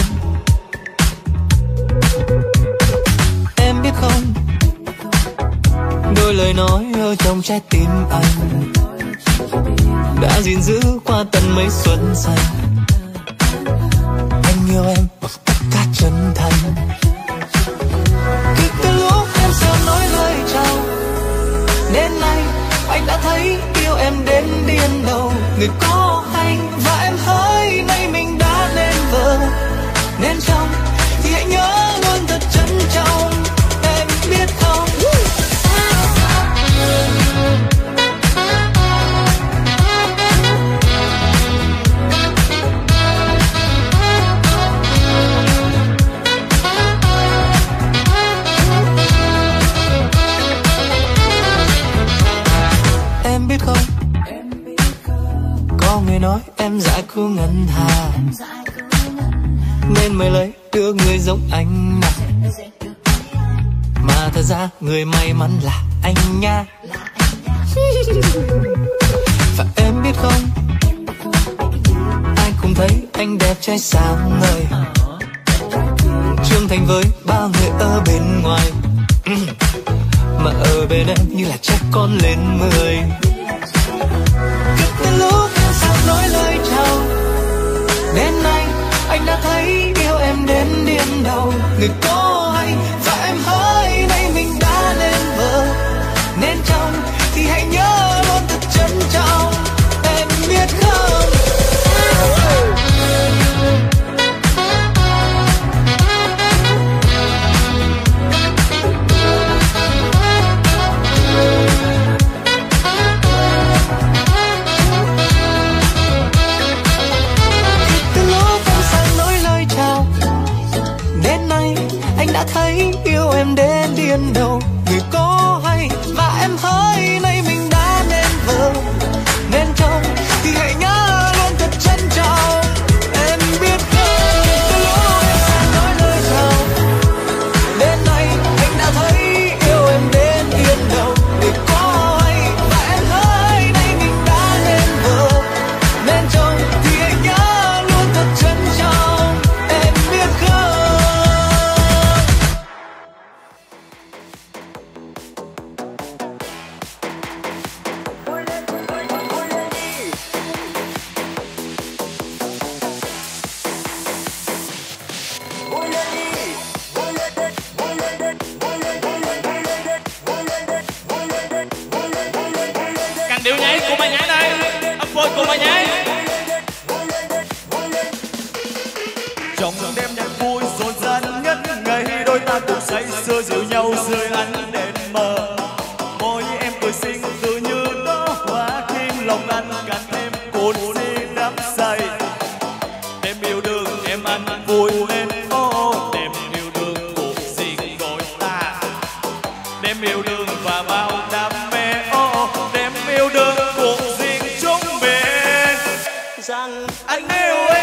Em biết không, đôi lời nói ở trong trái tim anh đã gìn giữ qua tận mấy xuân xanh. Anh yêu em bằng tất cả chân thành. Cứ từ lúc em sợ nói lời chào, đến nay anh đã thấy yêu em đến điên đầu. Người có anh và em hỡi, nay mình đã nên vợ nên chồng, thì hãy nhớ luôn thật trân trọng. Em biết không, em biết không, có người nói em dại khô ngân hà, nên mới lấy đưa người giống anh nè. Mà thật ra người may mắn là anh nha. Và em biết không, ai cũng thấy anh đẹp trai sáng ngời, trưởng thành với bao người ở bên ngoài, mà ở bên em như là chắc con lên mười. Cứ từ lúc em sao nói lời chào, đến nay anh đã thấy yêu em đến điên đầu. Người có anh và em hỡi, nay mình đã nên vợ nên chồng, thì hãy nhớ luôn thật trân trọng. Em biết không, trong đêm nhạc vui rộn ràng nhất ngày, đôi ta cùng say sưa dịu nhau dưới ánh đèn mờ. Môi em cười xinh tự như đóa hoa kim, lòng anh càng thêm cuốn si đắm say. Đêm yêu đương em ăn vui lên ô, đêm yêu đương cuộc riêng đôi ta. Đêm yêu đương và bao đam mê ô, đêm yêu đương cuộc riêng chúng mình. Rằng anh yêu em.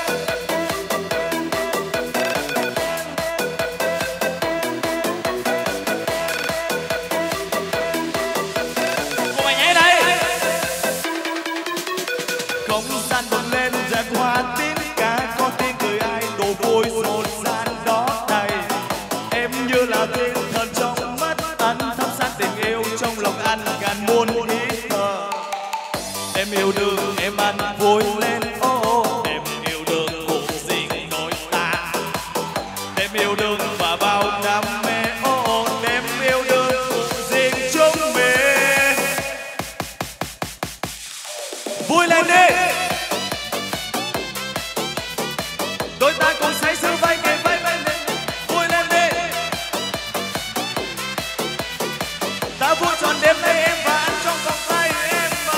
Yêu đương em ăn vui lên ô, đêm yêu đương cuộc riêng đôi ta. Đêm yêu đương và bao đam mê ô, đêm yêu đương cuộc riêng chúng mình. Vui lên đi, đôi ta cùng say sưa vai kề vai vai lên. Vui lên đi, ta vui tròn đêm nay em và anh trong vòng tay em.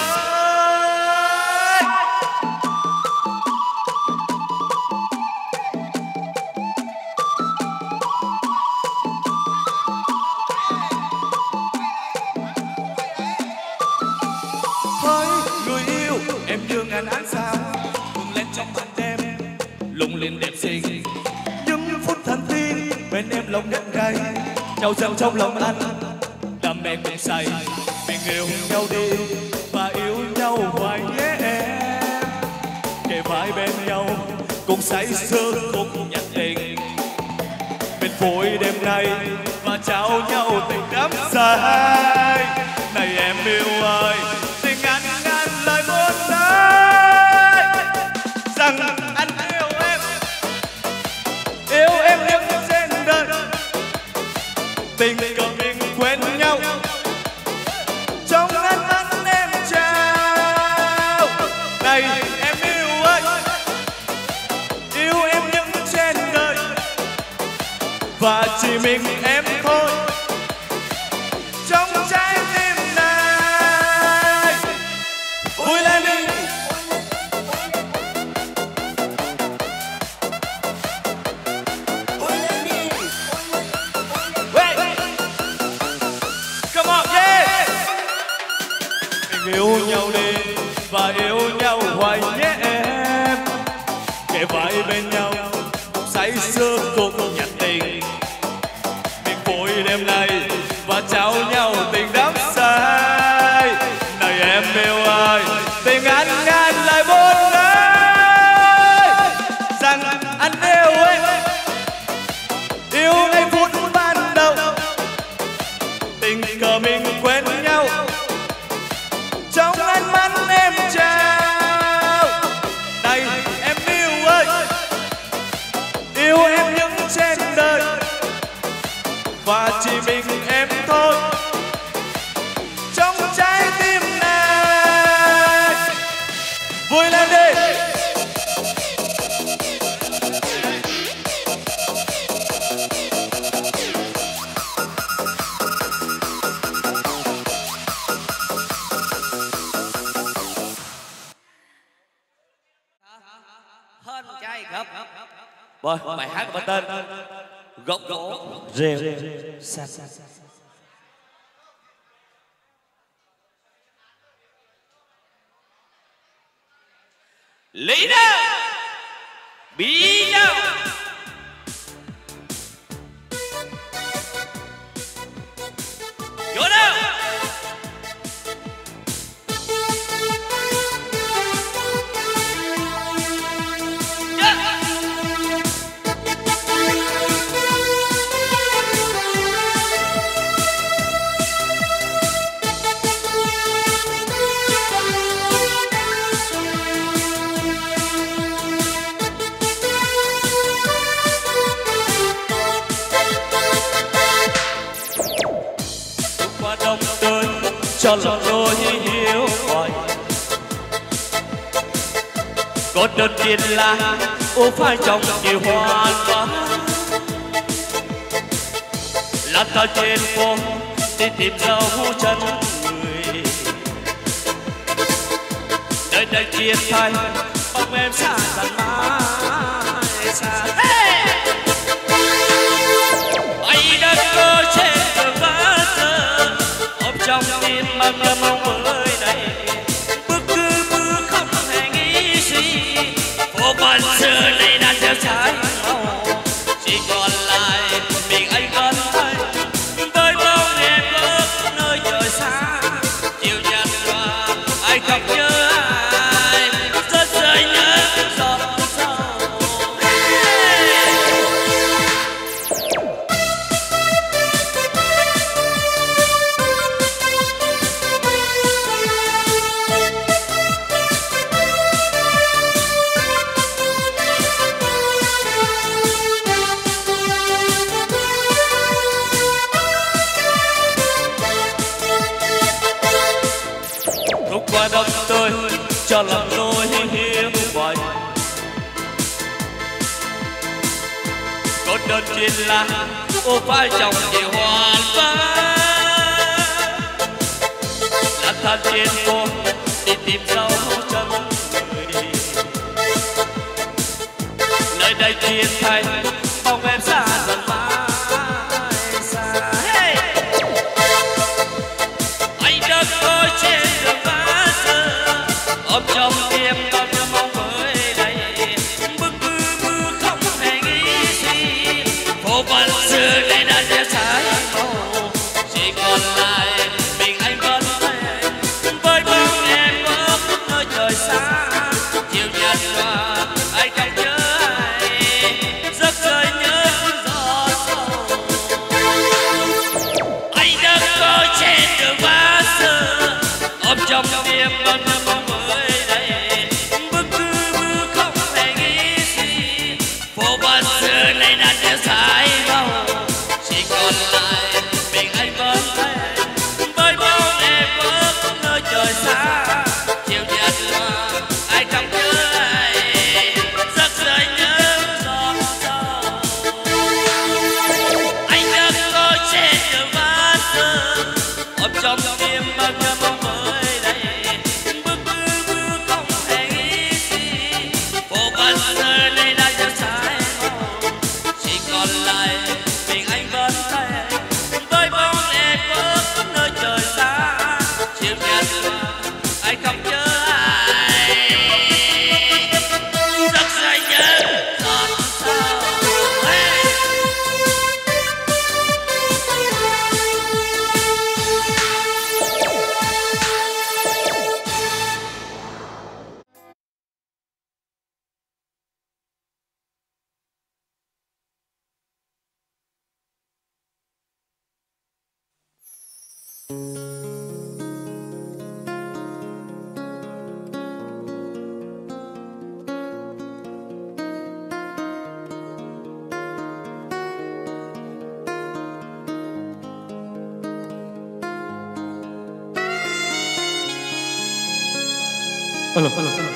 Ngàn ánh sao bừng lên trong màn đêm lung linh đẹp xinh, những phút thần tiên bên em lòng đắm cay, trao dâng trong lòng anh đam mê cùng say. Mình yêu nhau đi và yêu nhau hoài nhé em, kề vai bên nhau cùng say sưa cùng nhặt tình. Bên phối đêm nay và trao nhau tình đắm say. Này em yêu ơi, tình ngàn ngàn lời muốn nói rằng anh yêu em, yêu em nhất trên đời. Tình cờ mình quên nhau trong ánh mắt em trao. Này em yêu ơi, yêu em nhất trên đời và chỉ mình em thôi trong trái tim này. Vui lên đi, vui lên đi. Wait. Come on, yeah. Mình yêu nhau đi và yêu nhau hoài nhé em, kề vai bên nhau say sưa cùng nhặt tình. Mình vui đêm nay và trao nhau tình đắm say. Này em yêu ơi, tình ngàn ngàn lời muốn nói rằng anh yêu em, yêu em phút ban đầu. Tình cờ mình quên nhau trong ánh mắt em trao. Này em yêu ơi, yêu em những trên đời và chỉ mình em thôi trong trái tim này. Vui lên đi, hên trai gấp. Rồi bài hát có tên Gốc gỗ rêu xanh. Leader, be now. Go now. Cho lòng tôi hiếu hỏi có đơn tiền là ô phải trong chiều hoàn vắng. Lang thang trên phố đi tìm dấu chân người, nơi đây chia tay bóng em xa dần mãi xa. Bay đất cơ trên đường vã giờ, ôm trong tim bao nhiêu mong mới đây. Bước cứ bước không hề nghĩ gì, phố phận xưa nay đã theo trái màu. Chỉ còn lại mình anh gần thấy, với bóng em bước nơi trời xa. Chiều nhạt qua ai khóc nhớ ai, rất rơi nhớ giọt sầu. Lúc qua đông tôi cho lòng tôi hiếm vậy, có đơn trên lá ô phai trong chiều hoàn vắng. Lang thang trên phố đi tìm dấu chân người, nơi đây chia tay bóng em xa dần mãi xa. Hey! Anh đất tôi trên đường vã giờ, ôm trong tim bao nhiêu mong mới đây. Bước cứ bước không hề nghĩ gì, phố phận xưa nay đã theo trái màu. Chỉ còn lại mình anh vẫn thấy, với bóng em bước nơi trời xa. Chiều nhạt nhòa anh không nhớ ai, giấc rơi nhớ gió sầu. Anh đất tôi trên đường vã giờ, ôm trong tim bao nhiêu mong mới đây. Bước cứ bước không hề nghĩ gì, phố phận xưa nay đã theo trái màu. Chỉ còn lại mình anh vẫn thấy, với bóng em bước nơi trời xa. Chiều nhạt nhòa ai không nhớ ai, giấc rơi nhớ giọt sầu. Anh đất tôi trên đường vã giờ, ôm trong tim bao nhiêu mong mới đây. Bước cứ bước không hề nghĩ gì, phố phận xưa nay đã theo trái màu. Chỉ còn lại mình anh vẫn thấy, với bóng em bước nơi trời xa. Chiều nhạt nhòa anh không nhớ ai, giấc rơi nhớ giọt sầu. Hey! Alo, alo, alo.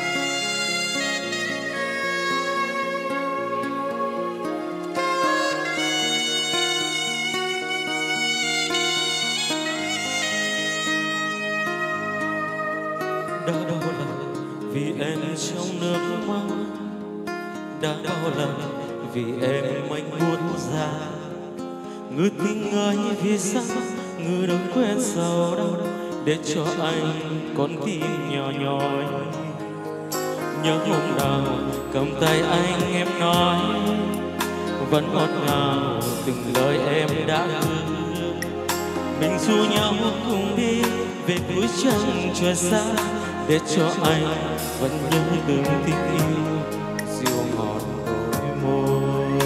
Đã đau lòng vì em trong nước mắt, đã đau lòng vì em anh buốt ra. Ngư tình ơi vì sao ngư đâu quen sao đâu, để cho anh con tim nhỏ nhói. Nhớ hôm nào cầm tay anh em nói, vẫn ngọt ngào từng lời em đã hứa. Mình du nhau cùng đi về cuối chân trời xa, để cho anh vẫn nhớ từng tiếng yêu dịu ngọt đôi môi.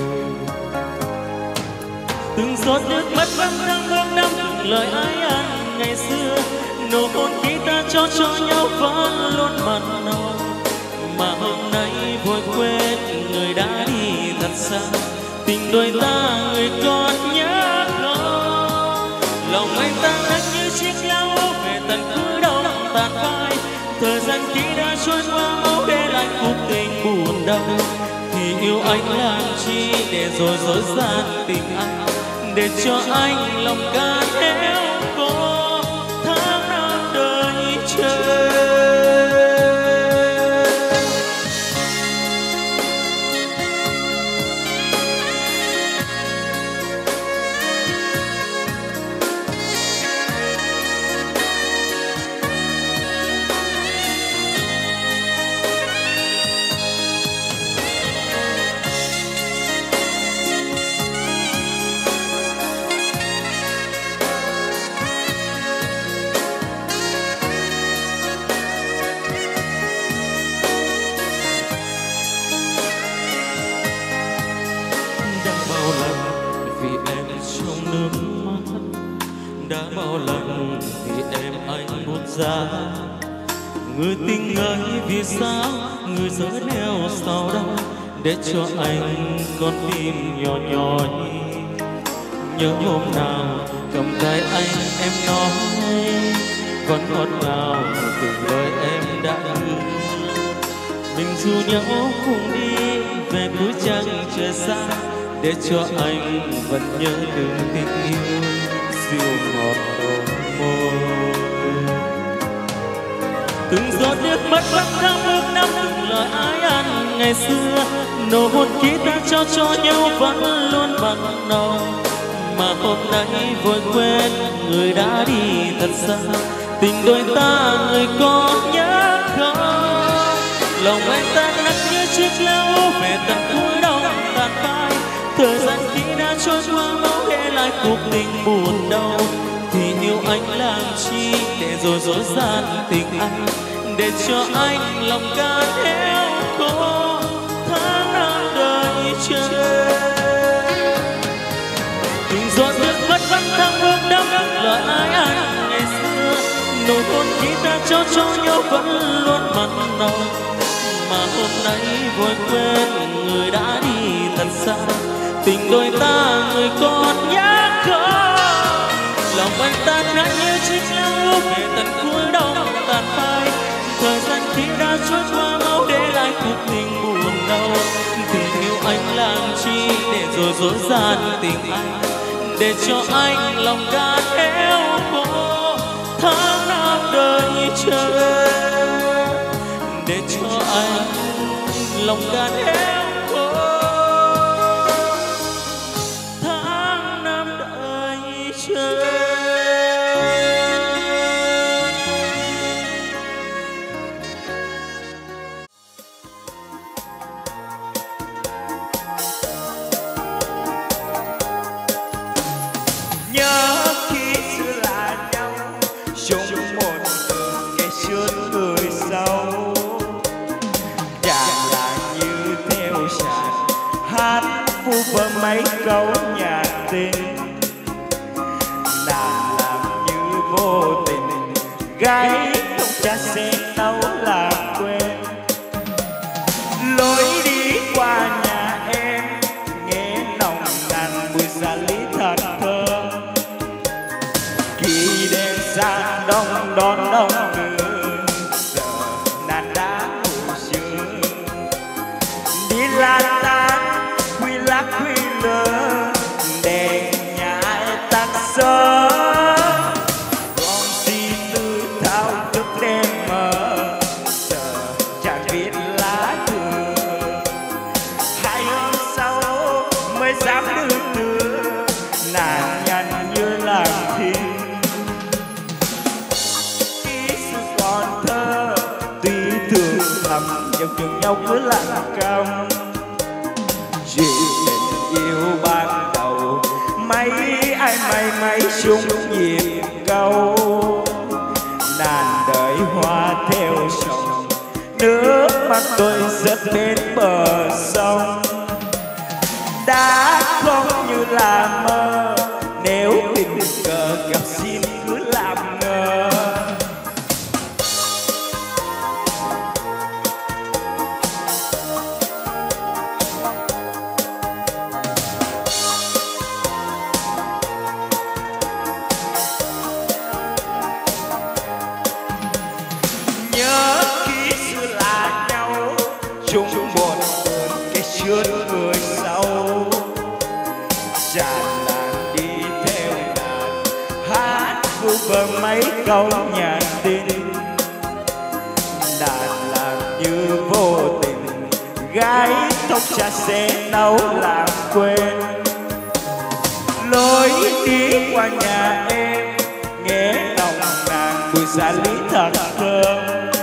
Từng giọt nước mắt vẫn đang vương đắm từng lời ái ăn ngày xưa, nụ hôn khi ta cho cho nhau vẫn luôn mặn nồng. Mà hôm nay vội quên người đã đi thật xa, tình đôi ta người còn nhớ không. Lòng anh ta nặng như chiếc lao về tận cứ đông tàn phai, Thời gian khi đã trôi qua máu để lại cuộc tình buồn đau, thì yêu anh làm chi để rồi dối gian tình anh, để cho anh lòng ca theo có tháng năm đời chờ. Đã bao lần vì em anh buốt giá, người tình ơi vì sao người dỡ neo sau đó để cho anh con tim nhỏ nhói. Nhớ hôm nào cầm tay anh em nói vẫn ngọt ngào từng lời em đã hứa, mình dù nhau cùng đi về cuối trăng trời xa, để cho anh vẫn nhớ được tình yêu siêu ngọt đôi môi. Từng giọt nước mắt vẫn thăng bước năm từng lời ái ăn ngày xưa, nụ hôn khi ta trao cho nhau vẫn luôn bằng nồng, mà hôm nay vội quên người đã đi thật xa, tình đôi ta người có nhớ không? Lòng anh tan nát như chiếc lao về tận cuối đông tàn phai, thời gian khi đã trôi qua máu để lại cuộc tình buồn đau, thì yêu anh làm chi để rồi dối gian tình anh, để cho anh lòng ca theo có tháng năm đời chờ. Từng giọt nước mắt vẫn thăng bước đắm lời ái anh ngày xưa, nụ hôn khi ta trao cho nhau vẫn luôn mặn nồng, mà hôm nay vội quên người đã đi thật xa, tình đôi ta người còn nhớ không? Lòng anh tan nát như chiếc lao về tận cuối đông tàn phai, thời gian khi đã trôi qua máu để lại cuộc tình buồn đau, tình yêu anh làm chi để rồi dối gian tình anh, để cho anh lòng ca theo có tháng năm đời chờ, để cho anh lòng ca theo mấy câu nhạc tình, nàng làm như vô tình, gái không cha xe tấu làm quên. Lối đi qua nhà em nghe nồng nàn mùi xa lý thật thơm, khi đêm sang đông đón đông người, giờ nàng đã ngủ chưa đi lang thang quy lắc quy lơ đèn nhà tắt sớm, con si tư thao thức đêm mờ, giờ chẳng biết lá thư hai hôm sau mới dám đưa đưa nàng nhăn như làm thiên. Ký sự còn thơ tuy thường thầm nhưng chừng nhau cứ lặng câm, chuyện tình yêu ban đầu mấy ai may mấy chung nhịp câu, nàng đợi hoa theo sông, nước mắt tôi rớt bên bờ sông, đã không như là mơ nếu tình cờ gặp xin cứ làm ngờ. nhớ trước người sau, tràn lan đi theo ngàn hát vu vơ mấy câu nhàn tin, đàn làm như vô tình, gái tóc trà sẽ đau làm quên. Lối đi qua nhà em nghe lòng nàng mùi xa lý thật thơm,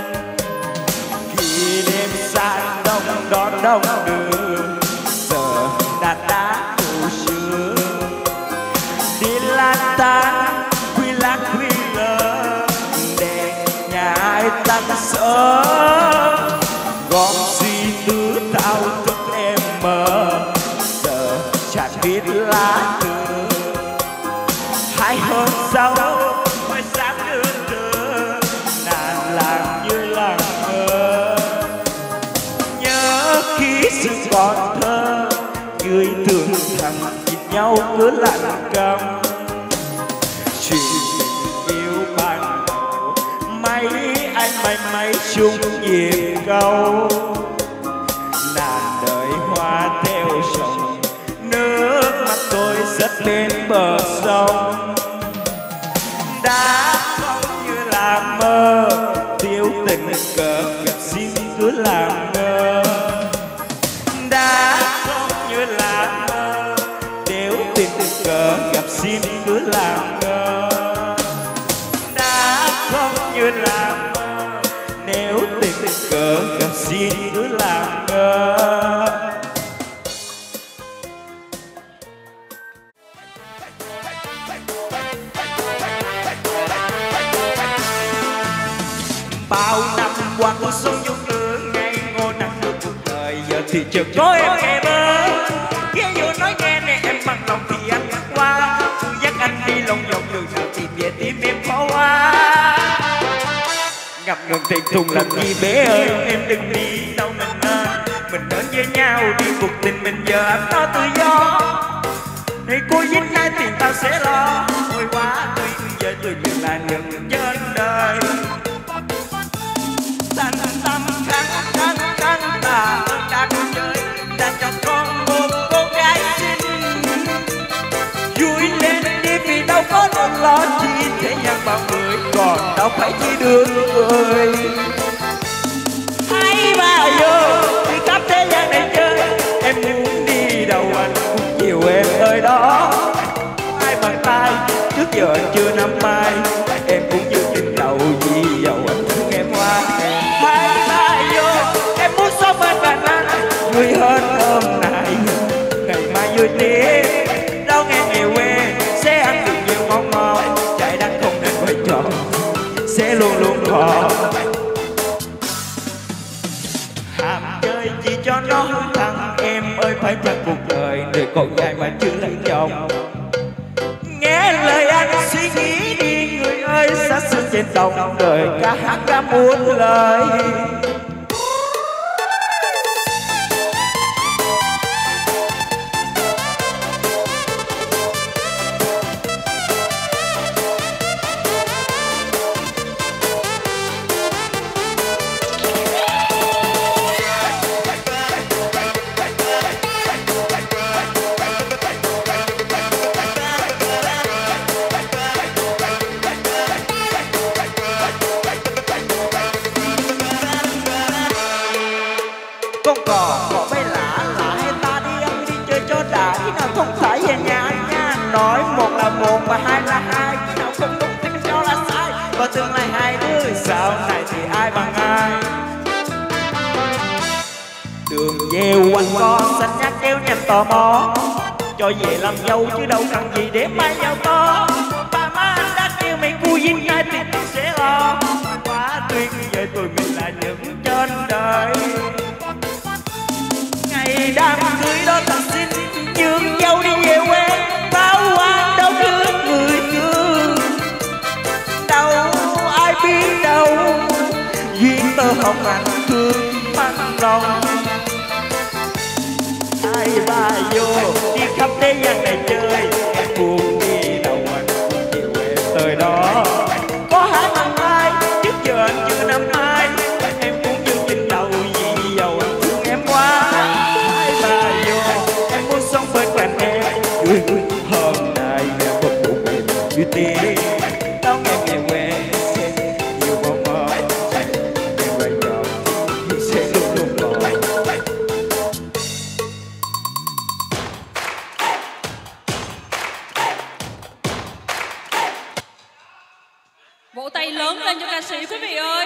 khi đêm xa đông đón đông đường giờ đã đã đủ sương, đi lang thang quy lạc quy lơ để nhà ai tắt sớm, gom suy tư thao thức em mơ giờ chẳng biết lá từ. Hai hôm sau mới sáng đưa đưa nàng làm như làm mơ, nhớ khi sự còn thơ người thường thầm nhìn nhau cứ lạnh câm, chuyện tình yêu ban đầu mấy anh may may chung nhịp câu, nàng đợi hoa theo sông nước mắt tôi rất bên bờ sông, đã không như là mơ thiếu tình cờ gặp xin cứ làm ngơ, đã không như là mơ nếu tình cờ gặp xin cứ làm ngơ, đã không như là mơ nếu tình cờ gặp xin cứ làm ngơ. Bao năm qua cuộc sống vô tư ngày ngô nặng được cuộc đời, giờ thì chợt có em nghe bơ ghé vô nói nghe nè em bằng lòng thì anh qua, tôi dắt anh đi lòng vòng đường nào tìm về tim em khó quá, ngập ngừng thẹn thùng làm gì bé ơi em đừng đi đâu mình ơi, mình đến với nhau đi cuộc tình mình giờ anh có tự do, thì cô dính hai tiền tao sẽ lo, ôi quá tuy giờ tôi mình là những trên đời. Thành tâm khăn khăn khăn ta đang chơi đã cho con một cô gái xinh, vui lên đi vì đâu có nỗi lo chi, thế gian bao người còn đâu phải chỉ được người. Hãy vào vô đi khắp thế gian này chơi, em muốn đi đâu anh cũng chiều em tới đó, hai bàn tay trước giờ anh chưa nắm mai, em cũng như trên đầu vì dầu anh thương em quá. Hãy bay vô em muốn sống bên cạnh anh vui hơn hôm nay, ngày mai vui tiếp đâu nghe nghèo quê sẽ ăn được nhiều món ngon, chạy đắng không nên quay tròn sẽ luôn luôn khó. Ham chơi chỉ cho nó hư thằng em ơi, phải chăng cuộc đời người con gái mà chưa lấy chồng, nghe lời anh suy nghĩ đi người ơi, xa xưa trên đồng đời ca hát ca muôn lời. Con cò cò bay lạ lạ hay ta đi ăn đi chơi cho đã, khi nào không phải về nhà anh nha, nói một là một và hai là hai, khi nào không đúng thì mình cho là sai, và tương lai hai đứa sau này thì ai bằng ai. Đường về quanh con xanh nhát đeo nhằm tò mò, cho về làm dâu chứ đâu cần gì để mai giàu to, ba má anh đã kêu mày vui dính hai thì tôi sẽ lo, quá tuyệt vời tụi mình là những trên đời. Ngày đám cưới đó thật xinh nhường dâu đi về quê, bao hoa đâu đưa người thương, đâu ai biết đâu duyên tơ hồng anh thương mang lòng. Ai ba vô đi khắp thế gian này chơi, em buồn đi đâu anh cũng chịu em tới đó, có hai bằng ai trước giờ anh chưa năm ai, em cũng như trên đầu vì giàu anh thương em quá. ơi hôm nay em một bụng em như thế tóc em em quen sẽ nhiều bóng mơ em lại nhỏ thì sẽ luôn luôn còn Vỗ tay lớn lên cho ca sĩ quý vị ơi.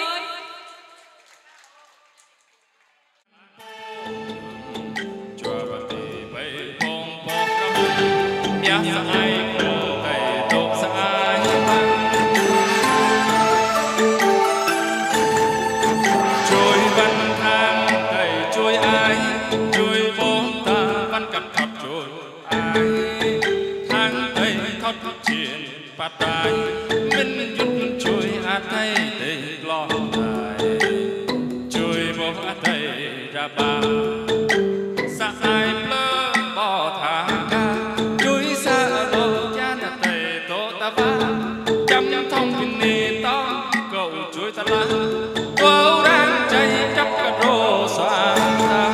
Bát tai mình dứt chui a thay để lo tài chui bỏ tay ra ba sa ai lơ bỏ thả ca chui xa lô cha ta tề tổ ta va chăm thông kinh ni to cậu chui ta la cô đang chạy chấp cả rô xoa ta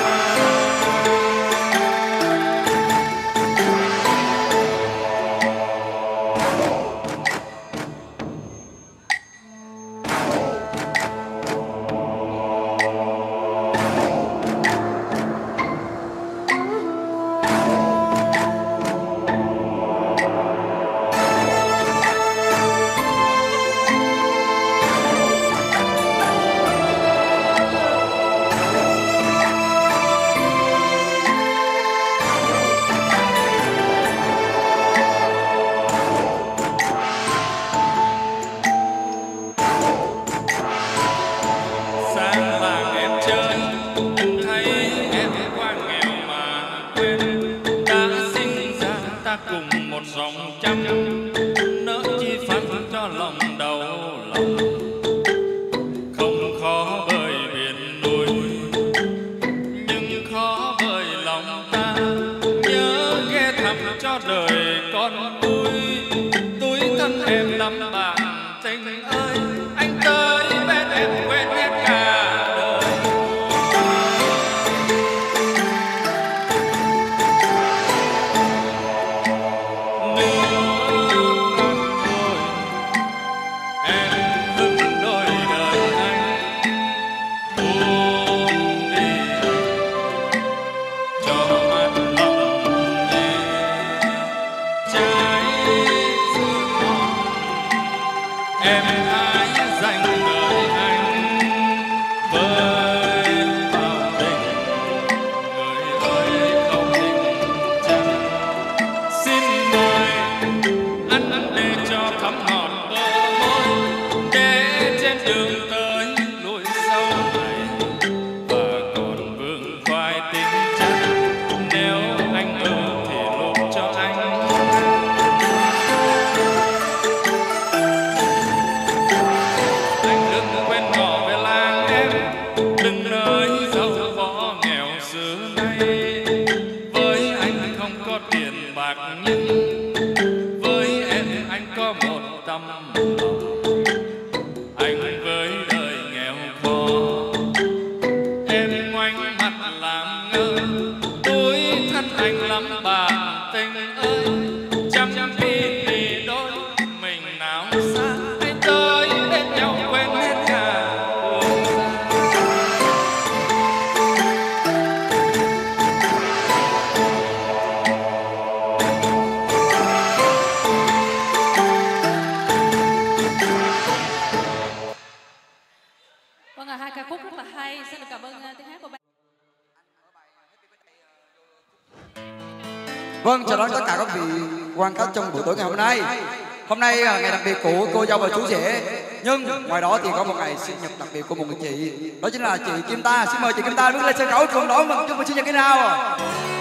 Vâng, chào đón tất cả các vị quan khách trong buổi tối ngày hôm nay. Hôm nay là ngày đặc biệt của cô dâu và chú rể. Nhưng ngoài đó thì có một ngày sinh nhật đặc biệt của một người chị. Đó chính là chị Kim Ta. Xin mời chị Kim Ta bước lên sân khấu cùng đón mừng chúc mừng sinh nhật thế nào.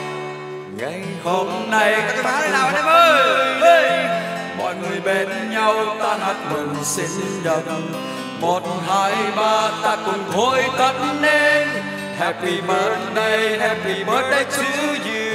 Ngày hôm nay các bạn thế nào anh em ơi? Mọi người bên nhau ta hát mừng sinh nhật. Một hai ba ta cùng thôi cất lên. Happy birthday, happy birthday to you.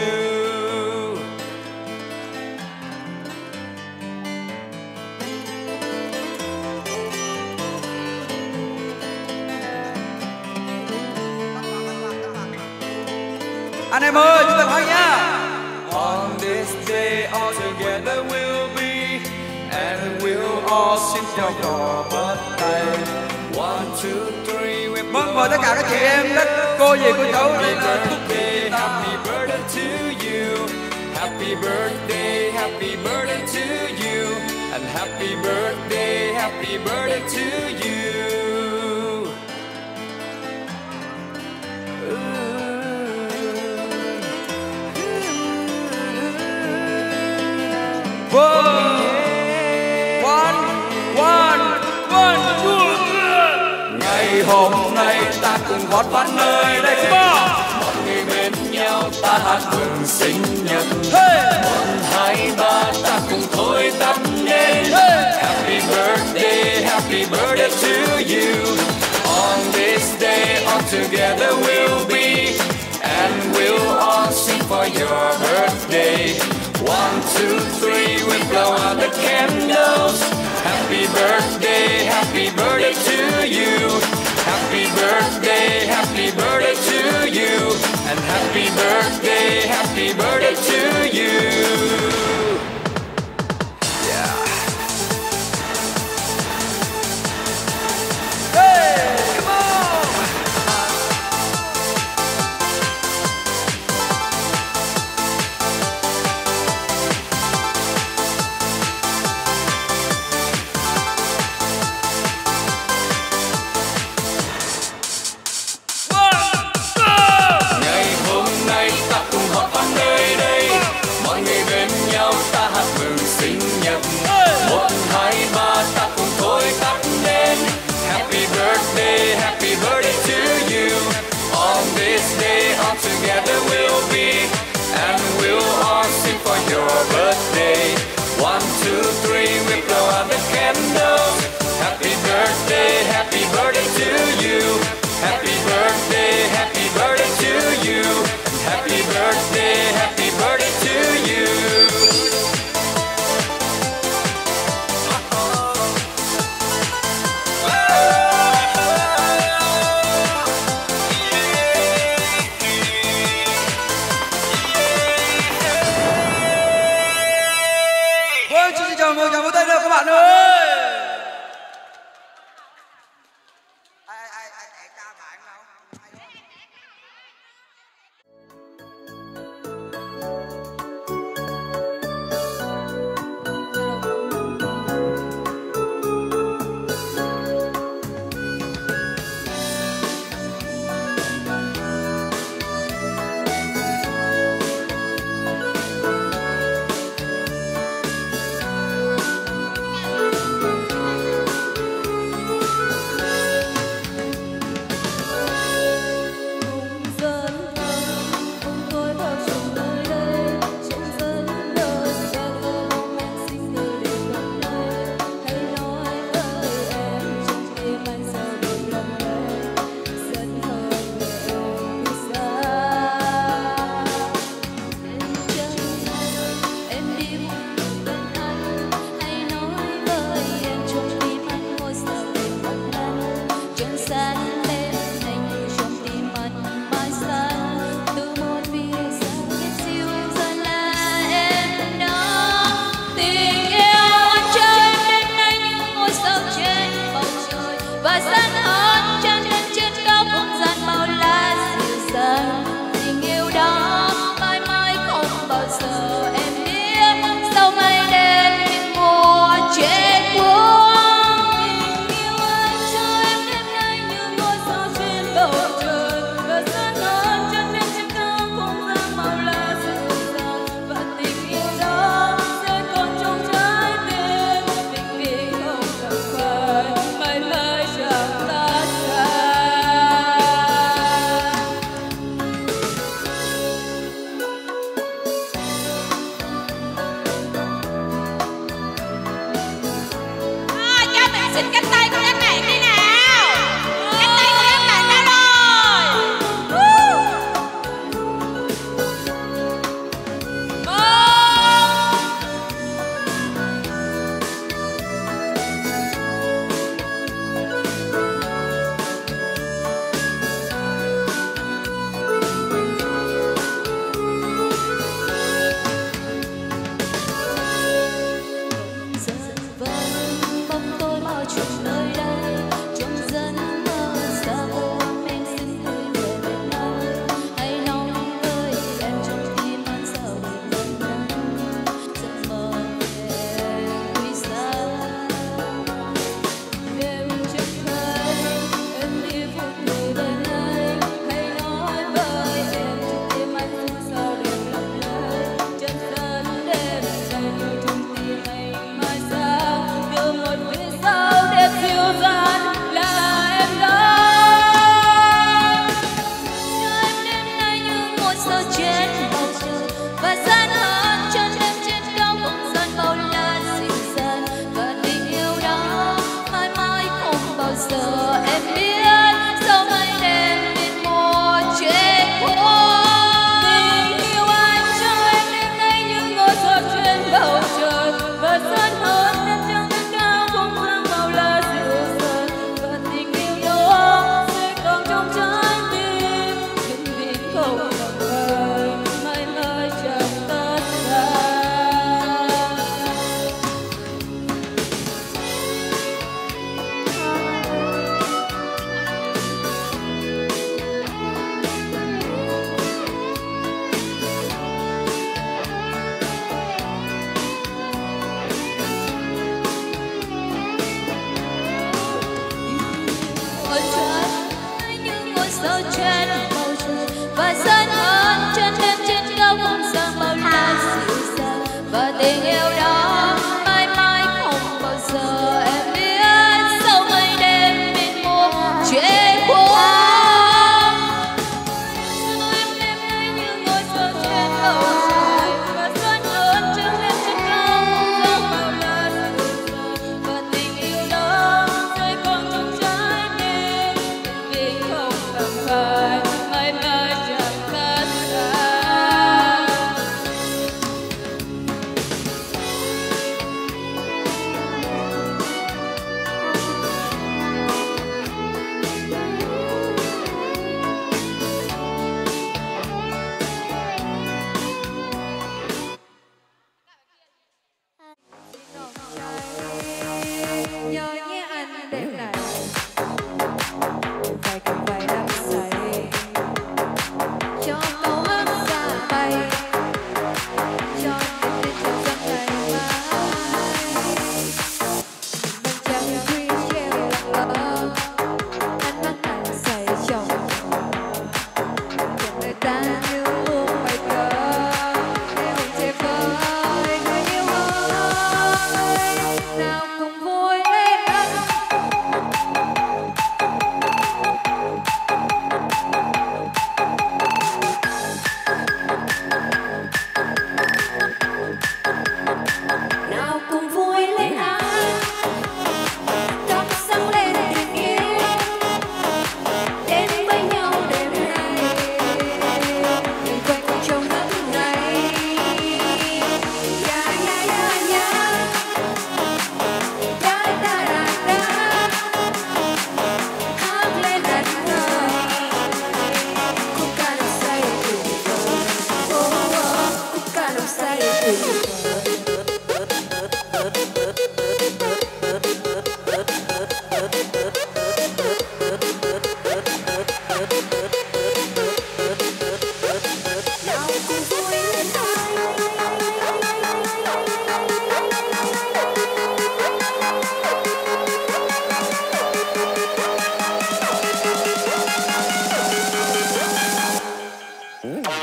Anh em ơi, chúng ta phải nha. On this day all together we'll be, and we'll all sing for your birthday. One, two, three, we're Vâng, mời tất cả các chị em, các cô dì cô cháu Happy lên birthday, happy birthday to you. Happy birthday, happy birthday to you. And happy birthday, happy birthday to you. One, one, one, one, two. Ngày hôm nay ta cùng gót vắt nơi đây, mọi người bên nhau ta hát mừng sinh nhật. Một hai ba ta cùng thôi tắt đèn. Happy birthday, happy birthday to you. On this day all together we'll be, and we'll all sing for your birthday. One, two, three, we blow out the candles. Happy birthday, happy birthday to you. Happy birthday, happy birthday to you. And happy birthday, happy birthday to you. Together we'll be, and we'll all sing for your birthday. One, two, three, we blow out the candles. Happy birthday, happy birthday to you. Happy birthday, happy birthday to you. Happy birthday, happy birthday to you. Chào mừng, chào mừng tay được các bạn ơi.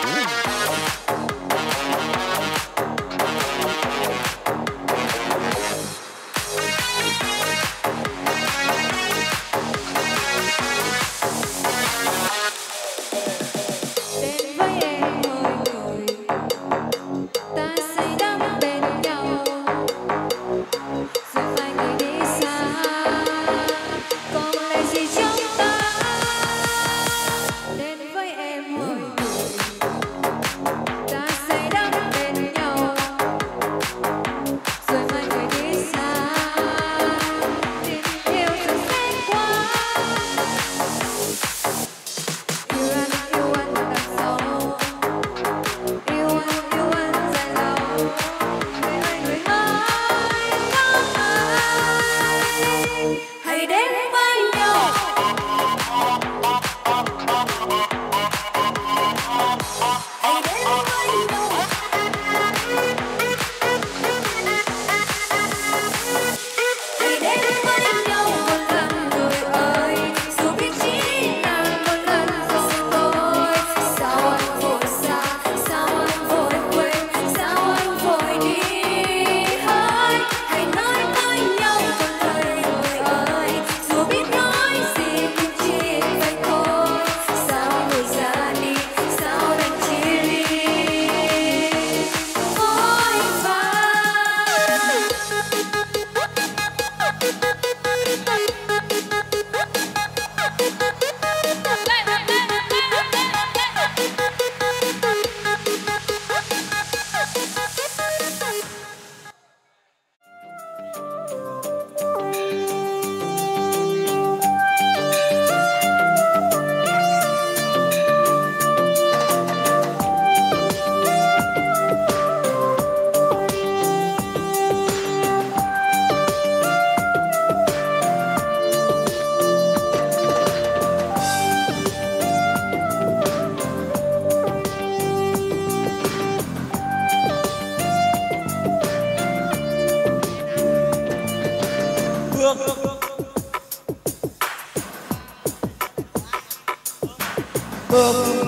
bước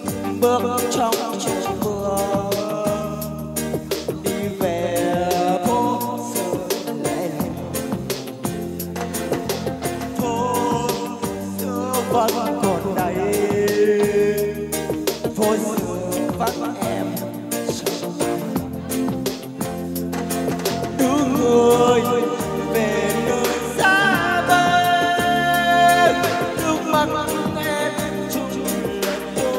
bước trong trời mưa đi về phố xưa lẻ phố xưa vẫn còn đây, phố xưa vắng em đưa người về nơi xa vời, nước mắt em chung là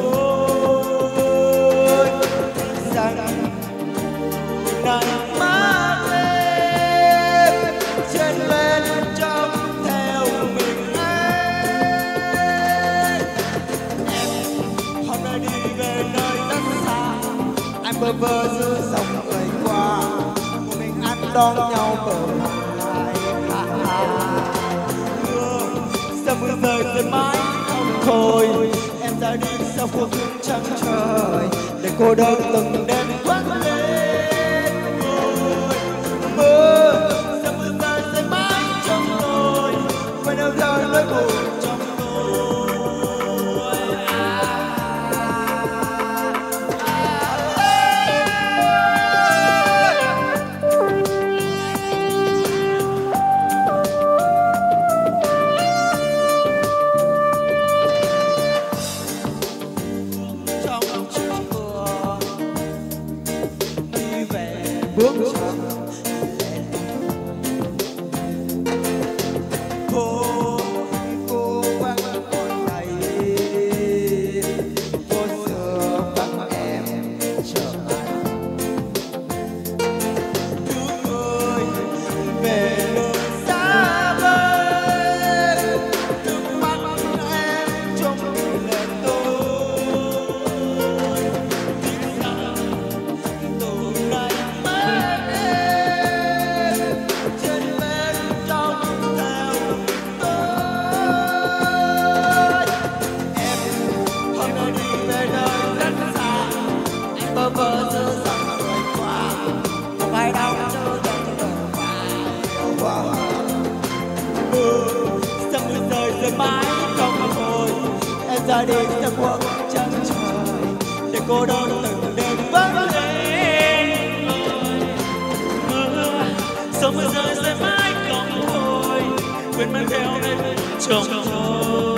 tôi rằng này mang em trên bên trong theo mình anh. Em hôm nay đi về nơi rất xa, anh bơ vơ giữa dòng người qua, một mình anh đón nhau bờ hai ha ha. Sao mưa rơi rơi mãi không thôi, em ra đi sau cuộc trăng trời để cô đơn từng đêm quát lên ngồi mơ. Sao mưa rơi rơi mãi trong tôi, quên đâu rơi nỗi buồn trong bước chân lên phố phố vắng còn đây, phố xưa vắng em chờ anh đưa người về nơi xa vời, nước mắt em trong lời tôi biết rằng từ nay bơ vơ giữa dòng người qua, không ai đau nhớ dòng đời qua. Sao mưa rơi rơi mãi không thôi, em ra đi theo cuộc trăng trời để cô cô đơn từng đêm vắng em. Mưa sớm mưa rơi sẽ mãi không thôi, quên mang theo em trong thôi.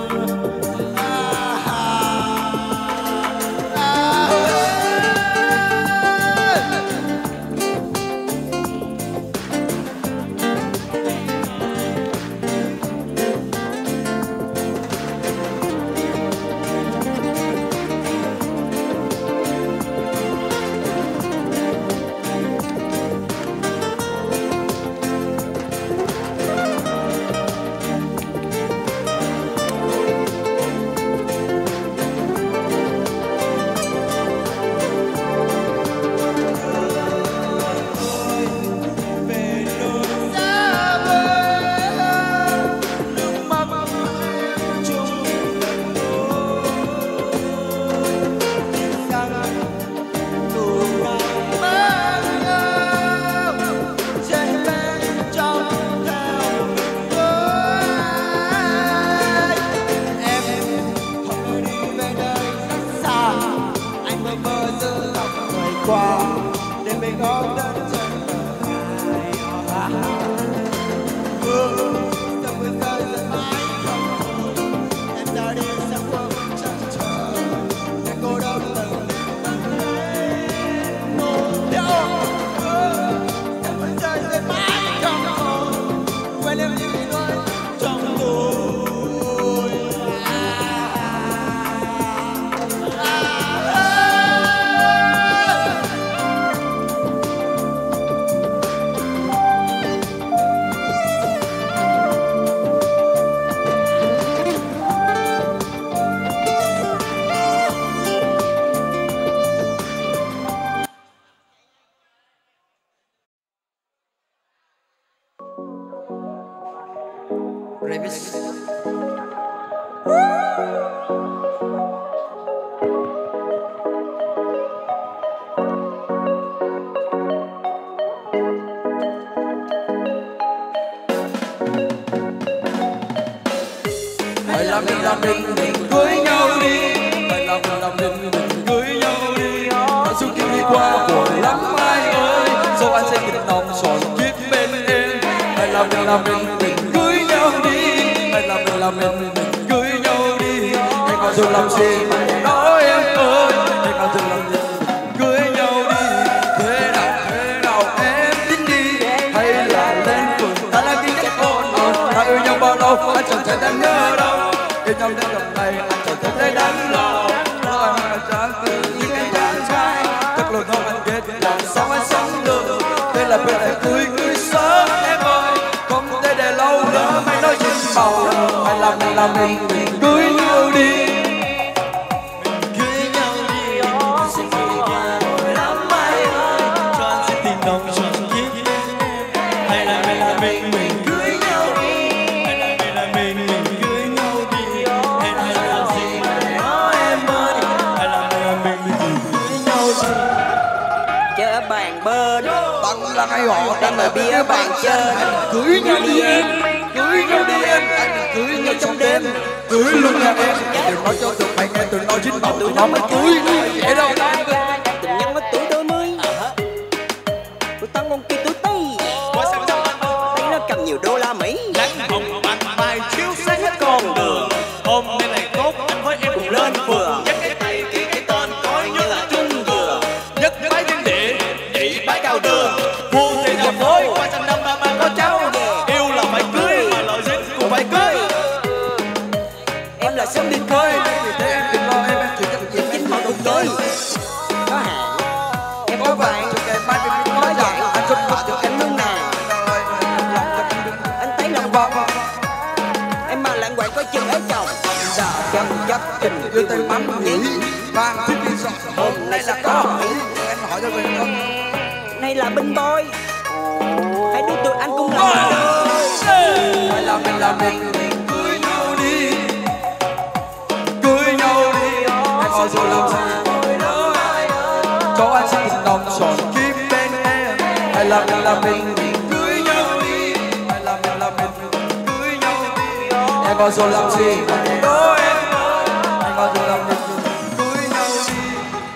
Em bao giờ làm gì? Đố em ơi, anh bao giờ làm gì? Cưới nhau đi.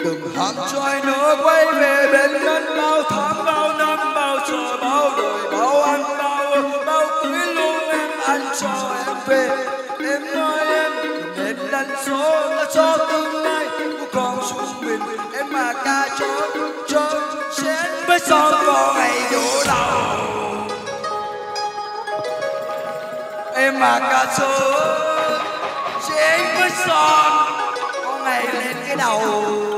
đừng hát cho ai nữa quay về bên anh bao tháng bao năm bao giờ bao đời bao ăn bao bao cưới luôn em anh cho em về em nói em nên đánh số là cho tương lai của con chúng mình em mà ca cho cho chén với son vào ngày dỗ đầu em mà ca cho chén với son có ngày lên cái đầu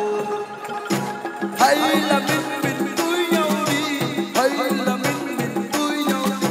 hay là mình mình cưới nhau đi hay là mình mình cưới nhau đi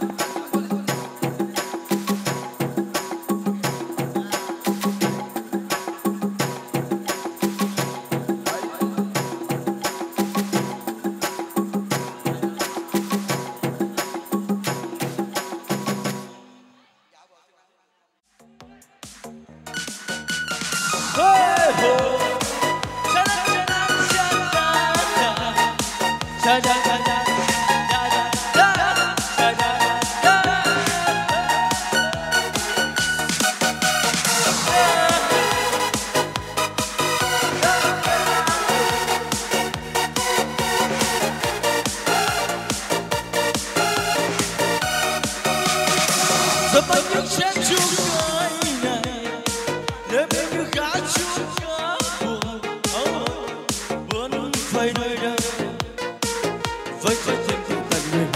Dập tắt những chén chung ngày này để bên như khá chung cả buồn vẫn phải nơi đây với trái tim không tận nguyện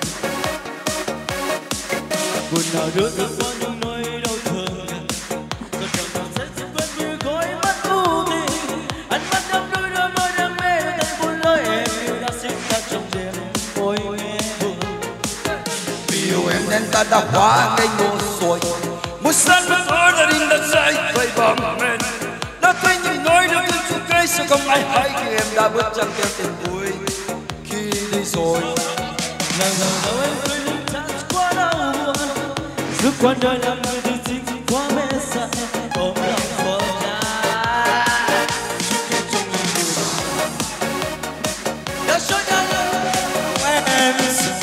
buồn nào đưa được qua những nơi đau thương rồi chẳng còn sẽ chỉ quên như khói mắt u tình ánh mắt đắm đuối đôi môi đam mê tay buồn lời em yêu đã xếp ta trong đêm ôi nghe buồn vì yêu em nên ta đã hóa ngây ngô rồi một sáng vẫn ở gia đình đất dậy vây bom men đã thấy những nỗi đau thương chung cây sao không ai hay khi em đã bước chân theo tình vui khi đi rồi nàng ngờ đâu em cười lưng chán quá đau buồn suốt quãng đời làm người từ chính quá mê say ôm lòng vỡ ra chút kết trong những điều đã cho nhau em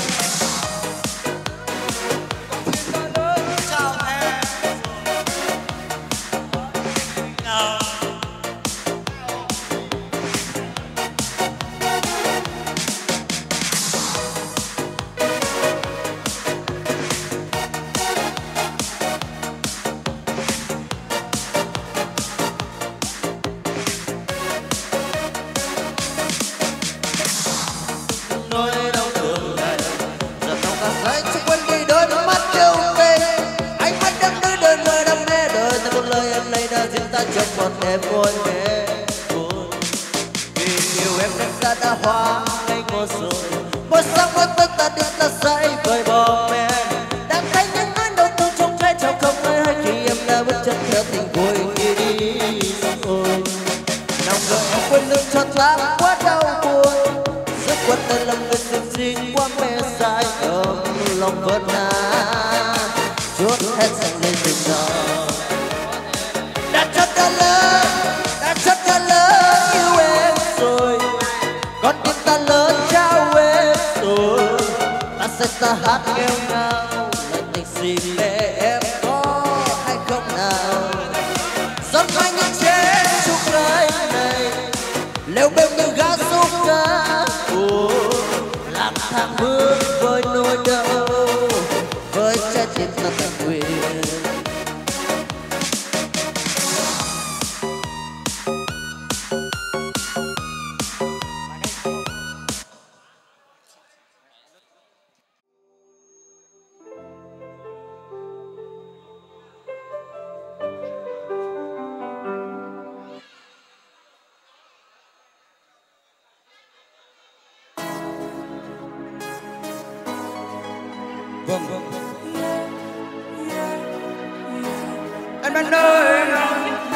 nỗi đau thương này giờ đâu cả say chung quanh đi đôi đôi mắt yêu về ánh mắt đắm đuối đời mơ đam mê đời ta một lời em này đã diễn ta trong một đêm ôi mê buồn vì yêu em nên ta đã hóa ngây ngô rồi một sáng một tối ta đi ta say vơi bom men đang thấy những ánh đau thương trong trái trao không ai hay khi em đã bước chân theo tình vui khi đi rồi nào ngờ em quên lưng cho ta quá đau buồn quên tên lòng người xin xin quá mê say ôm lòng vỡ nát chút hết dành lên tình giờ đã chất đã lớn đã chất đã lớn yêu em rồi con tim ta lớn trao em rồi ta sẽ ta hát nghêu ngao lời tình si mê em có hay không nào giọt mai những chén chung ngày này leo bêu như gã súp cá lang thang bước với nỗi đau với trái tim ta tận nguyện vâng vâng em đang nơi nào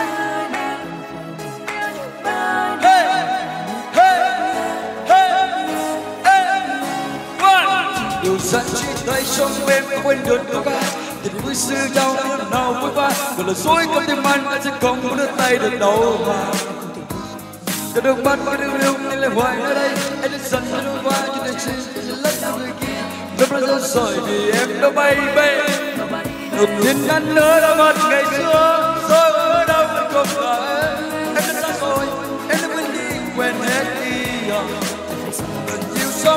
hey hey hey hey one yêu dẫn chỉ tay trong em quên được đâu cả tình vui xưa đau lúc nào vui va còn là dối con tim anh đã sẽ không muốn đưa tay được đâu mà đã được bắt có điều điều nên lại hoài ở đây anh đã dần cho đôi vai cho nên chỉ lẫn nhau người kia lúc đó rồi vì em đâu bay bay đột nhiên anh nữa đã mất ngày xưa rồi ở đâu cũng không phải em đã xa rồi em đã quên đi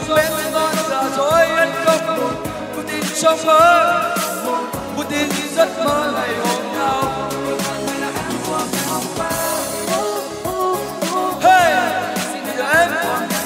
bên con giả dối anh không buồn. Cô tin trong mơ, cô tin giấc mơ ngày hôm nào. Hey, xin giờ em.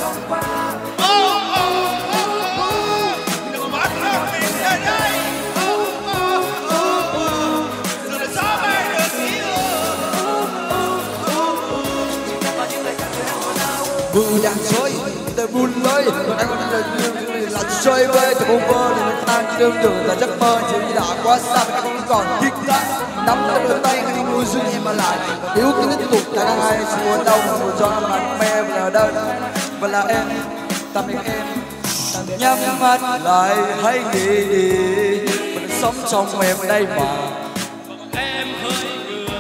Bự đàn soi, tôi buồn lơi, anh còn là là chơi với tôi không mơ thì mình tan đêm tưởng là giấc mơ chỉ đã quá xa mà không còn kịp ta nắm lấy đôi tay khi nuôi dưỡng em mà lại thiếu cái tiếp tục cả hai muốn đâu mà muốn cho bạn mẹ ở đâu và là em tạm biệt em nhắm mắt lại hãy nghĩ đi mình sống trong em đây mà em hơi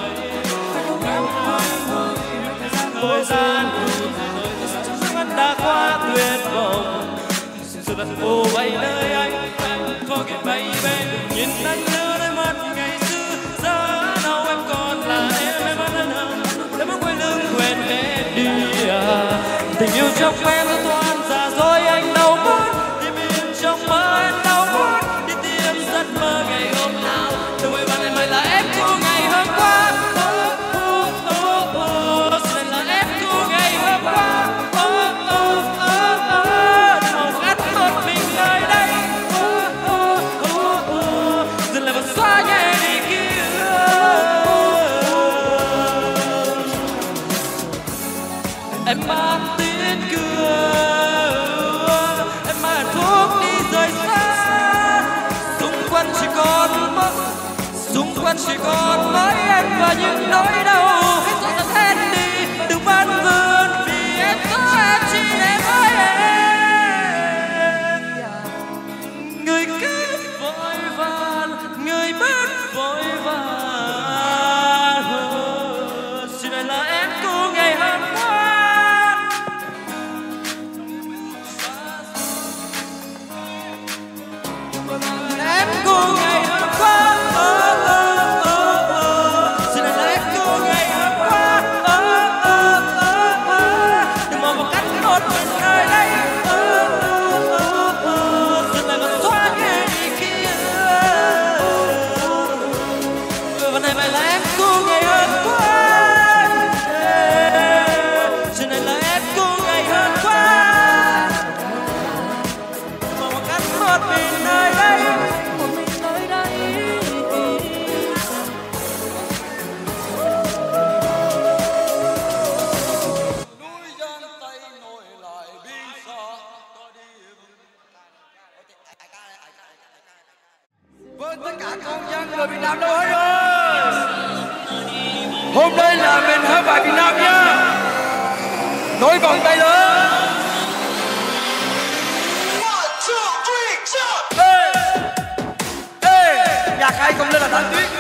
người thời gian đã qua tuyệt vọng sự thật vô bay nơi anh anh forget baby nhìn anh nhớ đôi mắt ngày xưa giá nào em còn là em em vẫn thân hận em vẫn quay lưng quên hết đi à. Tình yêu trong em đã toàn giả dối anh đâu muốn tìm yên trong mơ em đâu muốn đi tìm giấc mơ ngày hôm nào đừng quay bạn em mày là em của ngày hôm qua. Em mang tiếng cười, em mang thuốc đi rời xa. Xung quanh chỉ còn mất, xung quanh chỉ còn mỗi em và những nỗi đau. Hãy dọn dẹp hết đi, đừng van vườn vì em có em chỉ để với em. Người cứ vội vàng, người bước vội vàng. Xin hãy là em của ngày hôm qua. Em của ngày hôm qua, oh, oh, oh, oh. Xin hãy là em của ngày hôm qua, oh, oh, oh, oh. Đừng mong một cách một mình nơi đây, oh, oh, oh, oh. Dừng lại và xóa nghe đi kia. Và này mày là em của ngày hôm qua, xin hãy là em của ngày hôm qua. Đừng mong một cách một mình nơi đây. Vâng, tất cả công dân người Việt Nam đâu hết rồi. Hôm nay là mình hát bài Việt Nam nha. Nối vòng tay lớn. Ê, ê, nhạc hay không lên là thắng tuyết.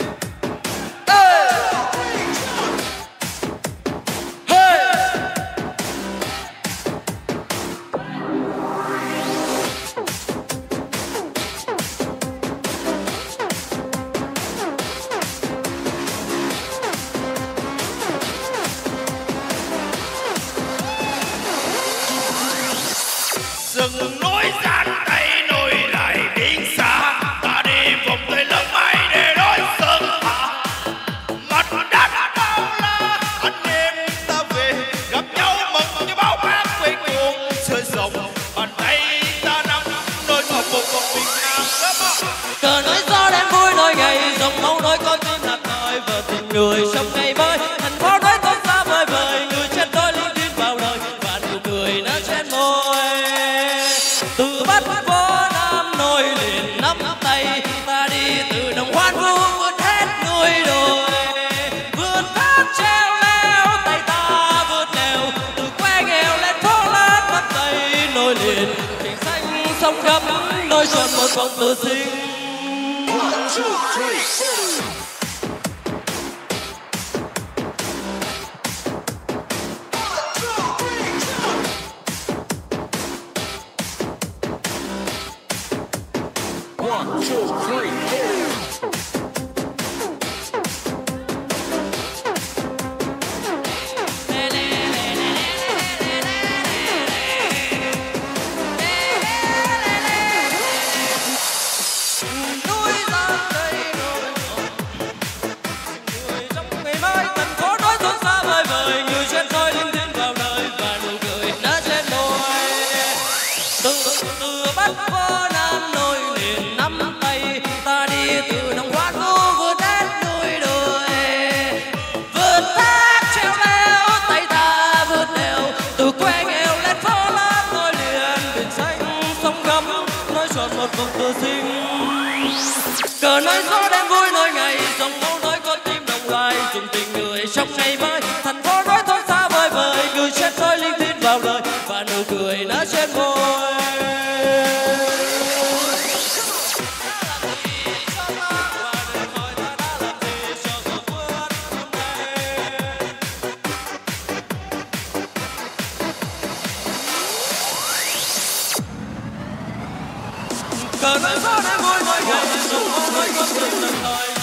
Dừng nối gian tay nối lại biến xa ta đi vòng tay lớn mãi để đối sơn hạ mặt đất đau la anh em ta về gặp nhau mừng như bao bác quê cuồng chơi rộng bàn tay ta nắm đôi thật một con Việt Nam cờ nói gió đen vui đôi ngày dòng máu đôi con tim lạc đời vợ tình người trong ngày mới thành phố nói con xa vời vời người chết đôi linh tin vào đời bạn nụ cười đã trên môi từ Bắc vô Nam nối liền nắm tay ta đi từ đồng hoan vu vượt hết núi đồi vượt thác treo leo tay ta vượt nèo từ quê nghèo lên phố lớn bắt tay nối liền biển xanh sông gấm nối tròn một vòng tự sinh. One, two, three, four. One, two, three, four. xưa xinh. Cờ nói gió đêm vui nơi ngày, dòng máu nói con tim đồng loài, dùng tình người trong ngày mai. Thành phố nói thoáng xa vời vời, người chết thôi linh thiêng vào lời và nụ cười nở trên môi. Cờ nói gió đêm vui nơi ngày, dòng máu nói con tim đồng loài.